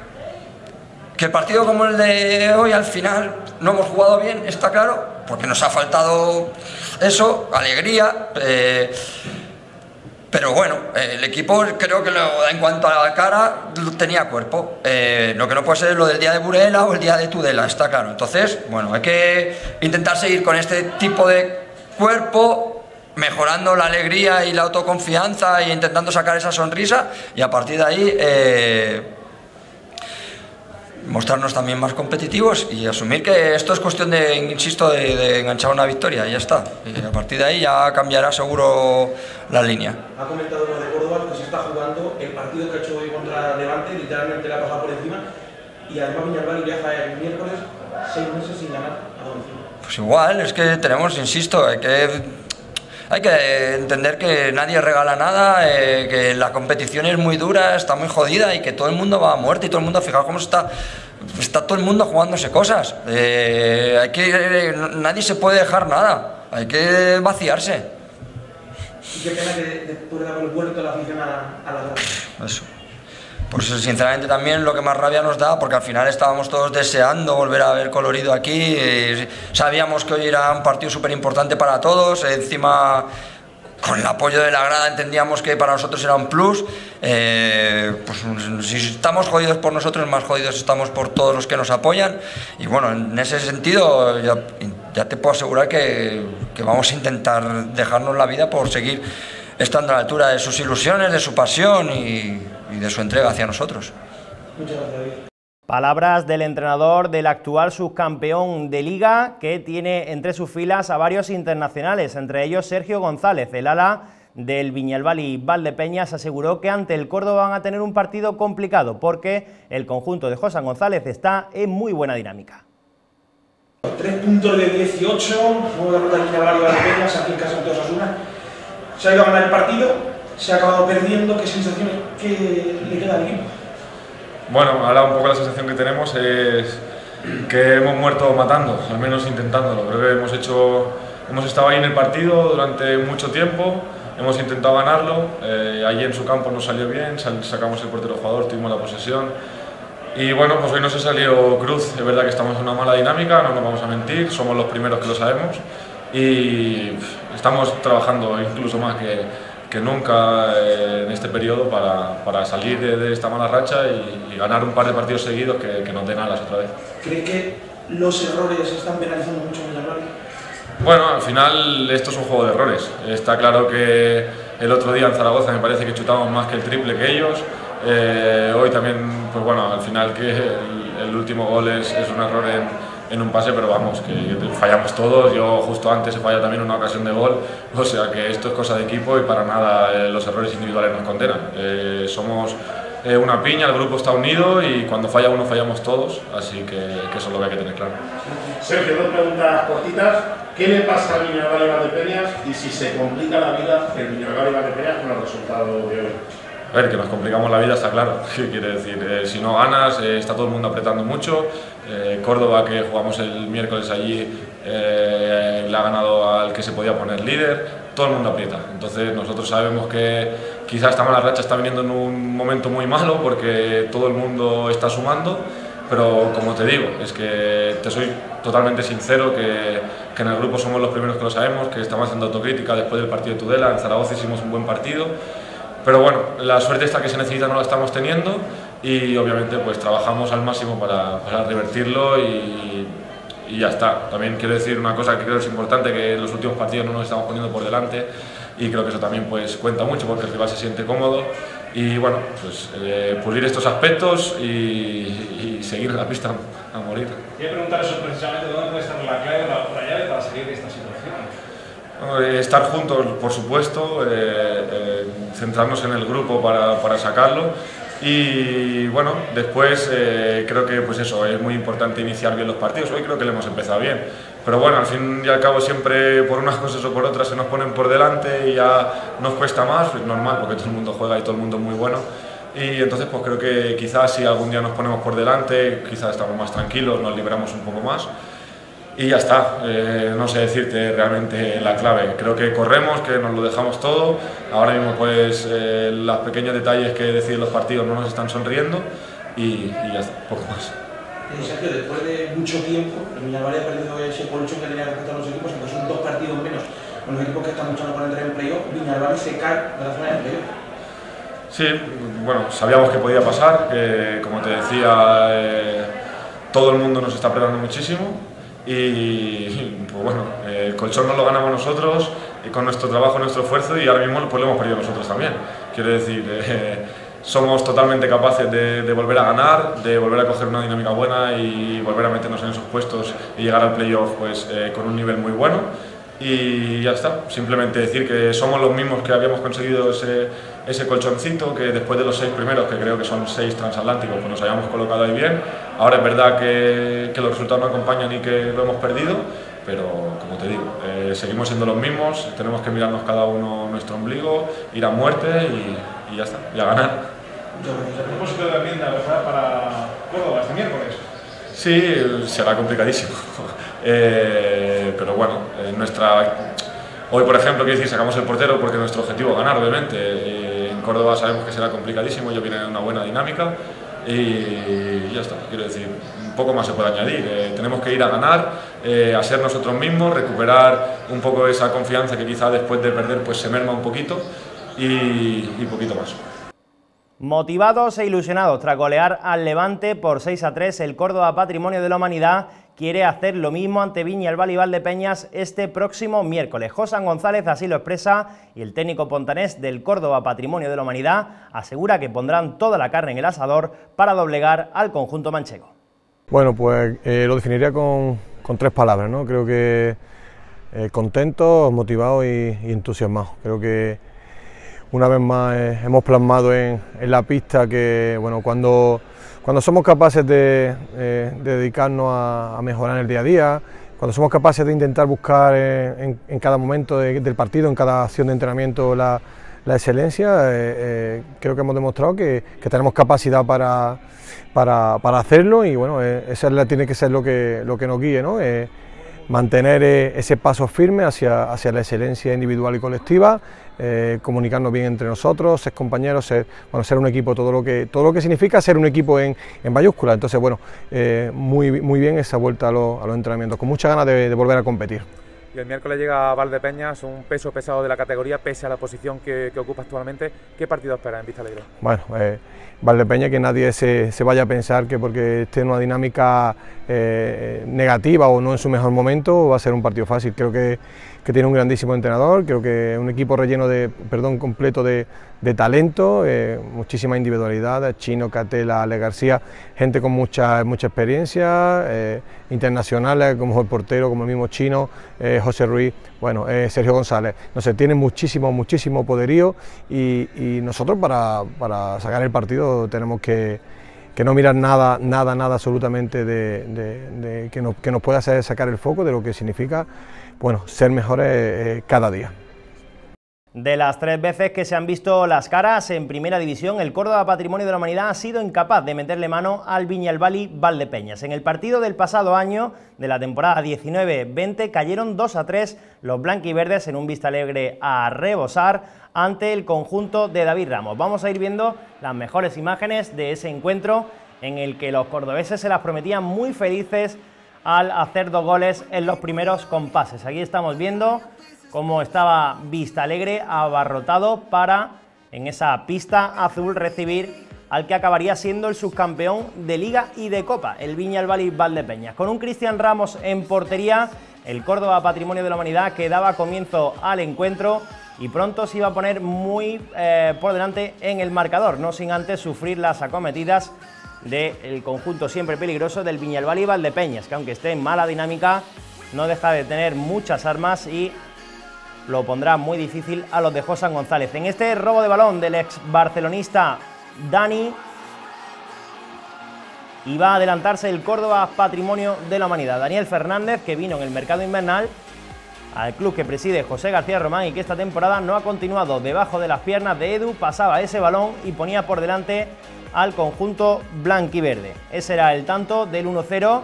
Speaker 7: que el partido como el de hoy al final no hemos jugado bien, está claro, porque nos ha faltado eso, alegría, eh, pero bueno, eh, el equipo creo que lo, en cuanto a la cara tenía cuerpo. Eh, lo que no puede ser es lo del día de Burela o el día de Tudela, está claro. Entonces, bueno, hay que intentar seguir con este tipo de cuerpo, mejorando la alegría y la autoconfianza e intentando sacar esa sonrisa y a partir de ahí eh, mostrarnos también más competitivos y asumir que esto es cuestión de, insisto, de, de enganchar una victoria y ya está. Y a partir de ahí ya cambiará seguro la línea.
Speaker 6: Ha comentado lo de Córdoba que se está jugando el partido que ha hecho hoy contra Levante, literalmente le ha pasado por encima y además Viñalbal viaja el miércoles seis meses sin ganar a domicilio.
Speaker 7: Pues igual, es que tenemos, insisto, hay que... Hay que entender que nadie regala nada, eh, que la competición es muy dura, está muy jodida y que todo el mundo va a muerte y todo el mundo, fijaos cómo está, está todo el mundo jugándose cosas. Eh, hay que, eh, nadie se puede dejar nada, hay que vaciarse.
Speaker 6: Y qué pena que después de haber vuelto la afición a, a la guerra.
Speaker 7: Eso. Pues sinceramente también lo que más rabia nos da, porque al final estábamos todos deseando volver a ver colorido aquí, sabíamos que hoy era un partido súper importante para todos, encima con el apoyo de la grada entendíamos que para nosotros era un plus, eh, pues si estamos jodidos por nosotros, más jodidos estamos por todos los que nos apoyan y bueno, en ese sentido ya, ya te puedo asegurar que, que vamos a intentar dejarnos la vida por seguir estando a la altura de sus ilusiones, de su pasión y, y de su entrega hacia nosotros.
Speaker 6: Muchas gracias, David.
Speaker 1: Palabras del entrenador del actual subcampeón de Liga, que tiene entre sus filas a varios internacionales, entre ellos Sergio González, el ala del Viñalbal y Valdepeñas, aseguró que ante el Córdoba van a tener un partido complicado, porque el conjunto de José González está en muy buena dinámica.
Speaker 6: Tres puntos de dieciocho, nueva derrota del Viñalbal y Valdepeñas, aquí en casa de Osasuna. Se ha ido a ganar el partido, se ha acabado perdiendo. ¿Qué sensaciones que le queda al equipo?
Speaker 10: Bueno, ahora un poco la sensación que tenemos es que hemos muerto matando, al menos intentándolo. Creo que hemos hecho, hemos estado ahí en el partido durante mucho tiempo, hemos intentado ganarlo, eh, allí en su campo nos salió bien, sacamos el portero jugador, tuvimos la posesión y bueno, pues hoy nos ha salido cruz. Es verdad que estamos en una mala dinámica, no nos vamos a mentir, somos los primeros que lo sabemos y estamos trabajando incluso más que, que nunca eh, en este periodo para, para salir de, de esta mala racha y, y ganar un par de partidos seguidos que, que nos den alas otra vez.
Speaker 6: ¿Cree que los errores están penalizando mucho en Viñalbal?
Speaker 10: Bueno, al final esto es un juego de errores. Está claro que el otro día en Zaragoza me parece que chutamos más que el triple que ellos. Eh, hoy también, pues bueno, al final que el, el último gol es, es un error en en un pase, pero vamos, que fallamos todos. Yo justo antes he fallado también una ocasión de gol, o sea que esto es cosa de equipo y para nada eh, los errores individuales nos condenan. Eh, somos eh, una piña, el grupo está unido y cuando falla uno fallamos todos, así que, que eso es lo que hay que tener claro.
Speaker 8: Sergio, dos preguntas cortitas. ¿Qué le pasa al Viñalbal y Valdepeñas y si se complica la vida el Viñalbal y Valdepeñas con el resultado de hoy?
Speaker 10: A ver, que nos complicamos la vida está claro. ¿Qué quiere decir? Eh, si no ganas, eh, está todo el mundo apretando mucho. Eh, Córdoba, que jugamos el miércoles allí, eh, le ha ganado al que se podía poner líder. todo el mundo aprieta. Entonces nosotros sabemos que quizás esta mala racha está viniendo en un momento muy malo porque todo el mundo está sumando, pero como te digo, es que te soy totalmente sincero que, que en el grupo somos los primeros que lo sabemos, que estamos haciendo autocrítica después del partido de Tudela. En Zaragoza hicimos un buen partido, pero bueno, la suerte esta que se necesita no la estamos teniendo y obviamente pues trabajamos al máximo para, para revertirlo y, y ya está. También quiero decir una cosa que creo que es importante, que en los últimos partidos no nos estamos poniendo por delante y creo que eso también pues cuenta mucho porque el rival se siente cómodo y bueno, pues eh, pulir estos aspectos y, y seguir en la pista a, a morir.
Speaker 9: Quería preguntar eso precisamente, ¿dónde puede estar la clave, la, la llave para salir de esta situación?
Speaker 10: Bueno, eh, estar juntos, por supuesto, eh, eh, centrarnos en el grupo para, para sacarlo y bueno, después eh, creo que pues eso, es muy importante iniciar bien los partidos. Hoy creo que lo hemos empezado bien, pero bueno, al fin y al cabo siempre por unas cosas o por otras se nos ponen por delante y ya nos cuesta más, es normal porque todo el mundo juega y todo el mundo es muy bueno y entonces pues creo que quizás si algún día nos ponemos por delante, quizás estamos más tranquilos, nos liberamos un poco más y ya está. Eh, no sé decirte realmente la clave, creo que corremos, que nos lo dejamos todo, ahora mismo pues eh, los pequeños detalles que deciden los partidos no nos están sonriendo y, y ya está, poco más.
Speaker 6: Sergio, después de mucho tiempo, el Viñalbal ha perdido ese colchón que tenía respecto a los equipos, entonces son dos partidos menos con los equipos que están luchando por entrar en playoff. Viñalbal se cae de la zona de playoff.
Speaker 10: Sí, bueno, sabíamos que podía pasar, que como te decía, eh, todo el mundo nos está apretando muchísimo y pues bueno, eh, el colchón nos lo ganamos nosotros y con nuestro trabajo, nuestro esfuerzo y ahora mismo pues lo hemos perdido nosotros también. Quiero decir, eh, somos totalmente capaces de, de volver a ganar, de volver a coger una dinámica buena y volver a meternos en esos puestos y llegar al playoff pues, eh, con un nivel muy bueno. Y ya está, simplemente decir que somos los mismos que habíamos conseguido ese, ese colchoncito, que después de los seis primeros, que creo que son seis transatlánticos, pues nos hayamos colocado ahí bien. Ahora es verdad que, que los resultados no acompañan y que lo hemos perdido, pero como te digo, eh, seguimos siendo los mismos, tenemos que mirarnos cada uno nuestro ombligo, ir a muerte y, y ya está, y a ganar.
Speaker 9: ¿El propósito de la enmienda para Córdoba este miércoles?
Speaker 10: Sí, será complicadísimo. eh, pero bueno, eh, nuestra... hoy por ejemplo, quiero decir, sacamos el portero porque nuestro objetivo es ganar, obviamente. Eh, en Córdoba sabemos que será complicadísimo, ellos vienen en una buena dinámica y ya está, quiero decir, un poco más se puede añadir. Eh, tenemos que ir a ganar, eh, a ser nosotros mismos, recuperar un poco esa confianza que quizá después de perder pues se merma un poquito y, y poquito más.
Speaker 1: Motivados e ilusionados tras golear al Levante por seis a tres, el Córdoba Patrimonio de la Humanidad quiere hacer lo mismo ante Viñalbal y Valdepeñas este próximo miércoles. Josan González así lo expresa y el técnico pontanés del Córdoba Patrimonio de la Humanidad asegura que pondrán toda la carne en el asador para doblegar al conjunto manchego.
Speaker 11: Bueno, pues eh, lo definiría con, con tres palabras, ¿no? Creo que eh, contentos, motivados y, y entusiasmados. Creo que una vez más eh, hemos plasmado en, en la pista que bueno, cuando, cuando somos capaces de, eh, de dedicarnos a, a mejorar en el día a día, cuando somos capaces de intentar buscar eh, en, en cada momento de, del partido, en cada acción de entrenamiento la, la excelencia, eh, eh, creo que hemos demostrado que, que tenemos capacidad para, para, para hacerlo y bueno, eh, eso tiene que ser lo que, lo que nos guíe, ¿no? Eh, mantener eh, ese paso firme hacia, hacia la excelencia individual y colectiva, eh, comunicarnos bien entre nosotros, ser compañeros, ser, bueno, ser un equipo, todo lo que, todo lo que significa ser un equipo en, en mayúscula. Entonces, bueno, eh, muy, muy bien esa vuelta a, lo, a los entrenamientos, con muchas ganas de, de volver a competir.
Speaker 12: Y el miércoles llega Valdepeñas, un peso pesado de la categoría, pese a la posición que, que ocupa actualmente. ¿Qué partido espera en Vista Alegre?
Speaker 11: Bueno, eh, Valdepeñas, que nadie se, se vaya a pensar que porque esté en una dinámica eh, negativa o no en su mejor momento va a ser un partido fácil. Creo que, que tiene un grandísimo entrenador, creo que es un equipo relleno de, perdón, completo de, de talento, eh, muchísima individualidad, Chino, Catela, Ale García, gente con mucha, mucha experiencia, eh, internacionales como el portero, como el mismo Chino, eh, José Ruiz, bueno, eh, Sergio González, no sé, tienen muchísimo, muchísimo poderío y, y nosotros para, para sacar el partido tenemos que, que no mirar nada, nada, nada absolutamente de, de, de que, nos, que nos pueda hacer sacar el foco de lo que significa, bueno, ser mejores eh, cada día.
Speaker 1: De las tres veces que se han visto las caras en Primera División, el Córdoba Patrimonio de la Humanidad ha sido incapaz de meterle mano al Viñalbali Valdepeñas. En el partido del pasado año, de la temporada diecinueve veinte, cayeron dos a tres los blanquiverdes en un Vistalegre a rebosar ante el conjunto de David Ramos. Vamos a ir viendo las mejores imágenes de ese encuentro en el que los cordobeses se las prometían muy felices al hacer dos goles en los primeros compases. Aquí estamos viendo cómo estaba Vistalegre abarrotado para, en esa pista azul, recibir al que acabaría siendo el subcampeón de Liga y de Copa, el Viñalbali Valdepeñas. Con un Cristian Ramos en portería, el Córdoba Patrimonio de la Humanidad que daba comienzo al encuentro y pronto se iba a poner muy eh, por delante en el marcador, no sin antes sufrir las acometidas del conjunto siempre peligroso del Viñalbali Valdepeñas, que aunque esté en mala dinámica, no deja de tener muchas armas y lo pondrá muy difícil a los de Josan González. En este robo de balón del ex barcelonista Dani, iba a adelantarse el Córdoba Patrimonio de la Humanidad. Daniel Fernández, que vino en el mercado invernal al club que preside José García Román y que esta temporada no ha continuado. Debajo de las piernas de Edu pasaba ese balón y ponía por delante al conjunto blanquiverde. Ese era el tanto del uno cero.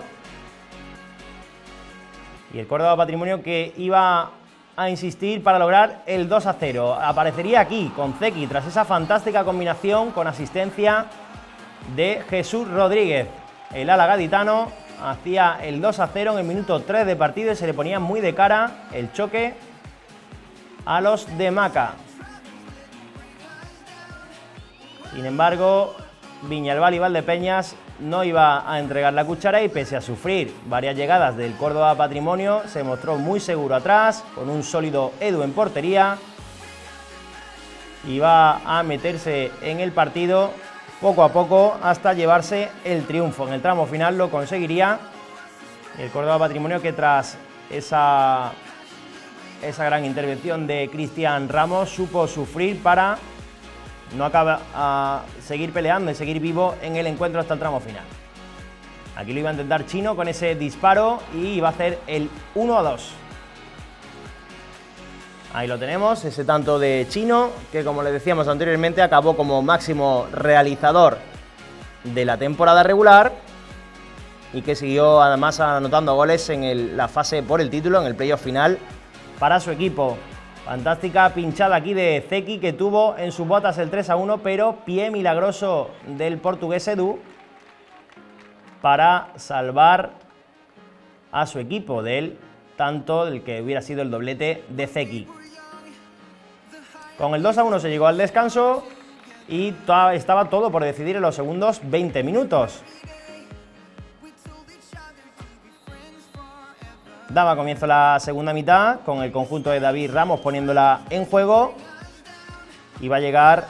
Speaker 1: Y el Córdoba Patrimonio que iba a insistir para lograr el dos a cero. Aparecería aquí con Zeki tras esa fantástica combinación con asistencia de Jesús Rodríguez. El ala gaditano hacía el dos a cero en el minuto tres de partido y se le ponía muy de cara el choque a los de Maca. Sin embargo, Viñalbali Valdepeñas no iba a entregar la cuchara y pese a sufrir varias llegadas del Córdoba Patrimonio, se mostró muy seguro atrás, con un sólido Edu en portería. Iba a meterse en el partido poco a poco hasta llevarse el triunfo. En el tramo final lo conseguiría el Córdoba Patrimonio, que tras esa, esa gran intervención de Cristian Ramos supo sufrir para no acaba a seguir peleando y seguir vivo en el encuentro hasta el tramo final. Aquí lo iba a intentar Chino con ese disparo y iba a hacer el uno a dos. Ahí lo tenemos, ese tanto de Chino, que como les decíamos anteriormente, acabó como máximo realizador de la temporada regular y que siguió además anotando goles en el, la fase por el título, en el playoff final para su equipo. Fantástica pinchada aquí de Zeki, que tuvo en sus botas el tres a uno, pero pie milagroso del portugués Edu para salvar a su equipo del tanto del que hubiera sido el doblete de Zeki. Con el dos a uno se llegó al descanso y estaba todo por decidir en los segundos veinte minutos. Daba comienzo la segunda mitad con el conjunto de David Ramos poniéndola en juego. Y va a llegar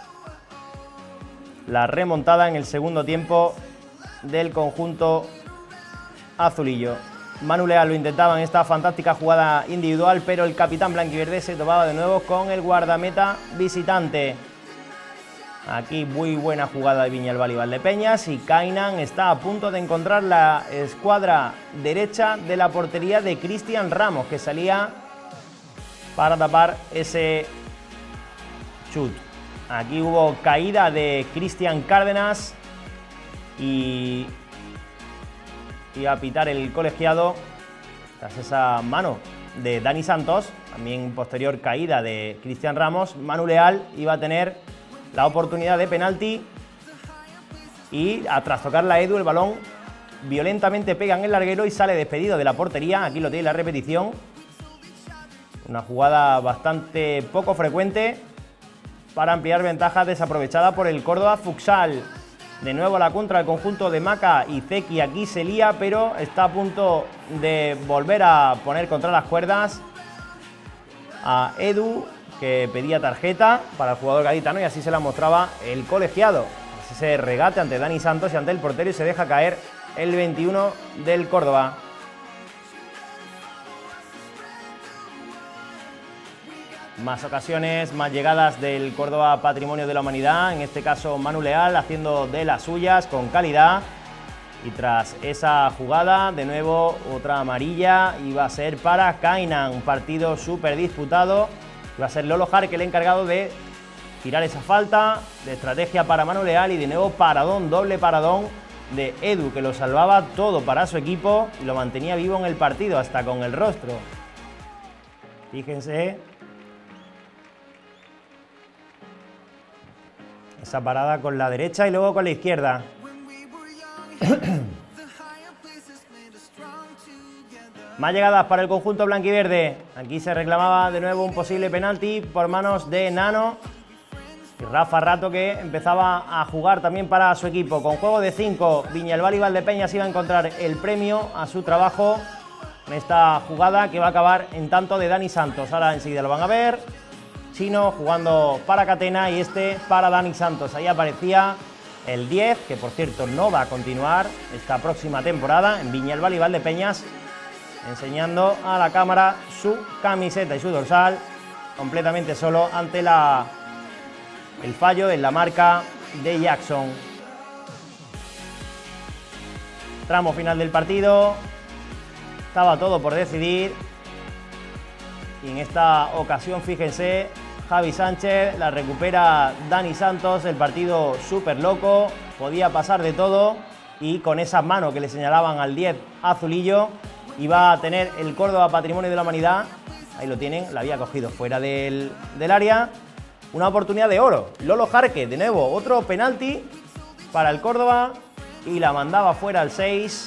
Speaker 1: la remontada en el segundo tiempo del conjunto azulillo. Manu Leal lo intentaba en esta fantástica jugada individual, pero el capitán blanquiverde se topaba de nuevo con el guardameta visitante. Aquí muy buena jugada de Viñalbali Valdepeñas y Kainan está a punto de encontrar la escuadra derecha de la portería de Cristian Ramos, que salía para tapar ese chut. Aquí hubo caída de Cristian Cárdenas y iba a pitar el colegiado tras esa mano de Dani Santos. También posterior caída de Cristian Ramos. Manu Leal iba a tener la oportunidad de penalti y tras tocar la Edu el balón violentamente pega en el larguero y sale despedido de la portería. Aquí lo tiene la repetición. Una jugada bastante poco frecuente para ampliar ventaja desaprovechada por el Córdoba Futsal. De nuevo la contra del conjunto de Maca y Zeki aquí se lía, pero está a punto de volver a poner contra las cuerdas a Edu, que pedía tarjeta para el jugador gaditano y así se la mostraba el colegiado. Así se regate ante Dani Santos y ante el portero y se deja caer el veintiuno del Córdoba. Más ocasiones, más llegadas del Córdoba Patrimonio de la Humanidad, en este caso Manu Leal haciendo de las suyas con calidad. Y tras esa jugada, de nuevo otra amarilla, iba a ser para Kainan, un partido súper disputado Va a ser Lolo Jarque el encargado de tirar esa falta, de estrategia para Manu Leal y de nuevo paradón, doble paradón de Edu, que lo salvaba todo para su equipo y lo mantenía vivo en el partido, hasta con el rostro. Fíjense esa parada con la derecha y luego con la izquierda. Más llegadas para el conjunto blanquiverde. Aquí se reclamaba de nuevo un posible penalti por manos de Nano. Y Rafa Rato, que empezaba a jugar también para su equipo. Con juego de cinco, Viñalbal y Valdepeñas iba a encontrar el premio a su trabajo en esta jugada que va a acabar en tanto de Dani Santos. Ahora enseguida lo van a ver. Chino jugando para Catena y este para Dani Santos. Ahí aparecía el diez, que por cierto no va a continuar esta próxima temporada en Viñalbal y Valdepeñas, enseñando a la cámara su camiseta y su dorsal, completamente solo ante la, el fallo en la marca de Jackson. Tramo final del partido, estaba todo por decidir y en esta ocasión, fíjense, Javi Sánchez la recupera Dani Santos, el partido súper loco, podía pasar de todo y con esas manos que le señalaban al diez azulillo iba a tener el Córdoba Patrimonio de la Humanidad, ahí lo tienen, la había cogido fuera del, del área, una oportunidad de oro. Lolo Jarque, de nuevo, otro penalti para el Córdoba y la mandaba fuera al seis,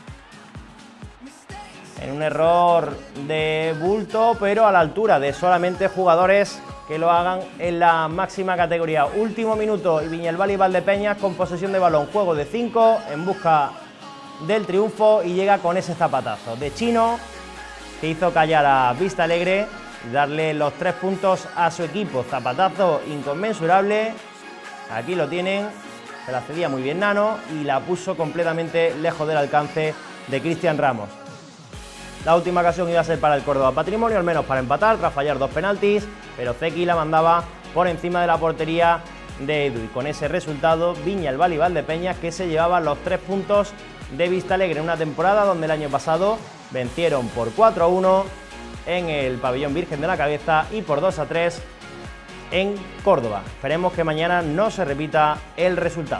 Speaker 1: en un error de bulto, pero a la altura de solamente jugadores que lo hagan en la máxima categoría. Último minuto y Viñalbal y Valdepeñas con posesión de balón, juego de cinco en busca del triunfo y llega con ese zapatazo de Chino que hizo callar a Vista Alegre y darle los tres puntos a su equipo. Zapatazo inconmensurable, aquí lo tienen, se la cedía muy bien Nano y la puso completamente lejos del alcance de Cristian Ramos. La última ocasión iba a ser para el Córdoba Patrimonio, al menos para empatar tras fallar dos penaltis, pero Zeki la mandaba por encima de la portería de Edu y con ese resultado Viñalbal y Valdepeñas, que se llevaban los tres puntos de Vista Alegre en una temporada donde el año pasado vencieron por cuatro a uno en el Pabellón Virgen de la Cabeza y por dos a tres en Córdoba. Esperemos que mañana no se repita el resultado.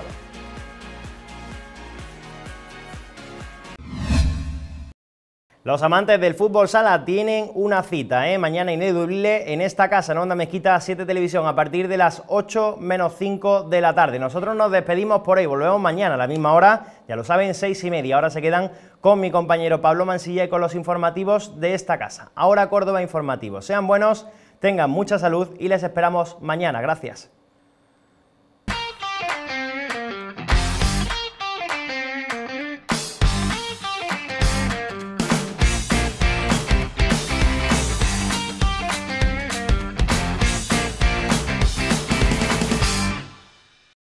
Speaker 1: Los amantes del fútbol sala tienen una cita, ¿eh? Mañana ineludible en esta casa, en Onda Mezquita siete Televisión, a partir de las ocho menos cinco de la tarde. Nosotros nos despedimos por hoy, volvemos mañana a la misma hora, ya lo saben, seis y media. Ahora se quedan con mi compañero Pablo Mansilla y con los informativos de esta casa. Ahora Córdoba Informativo. Sean buenos, tengan mucha salud y les esperamos mañana. Gracias.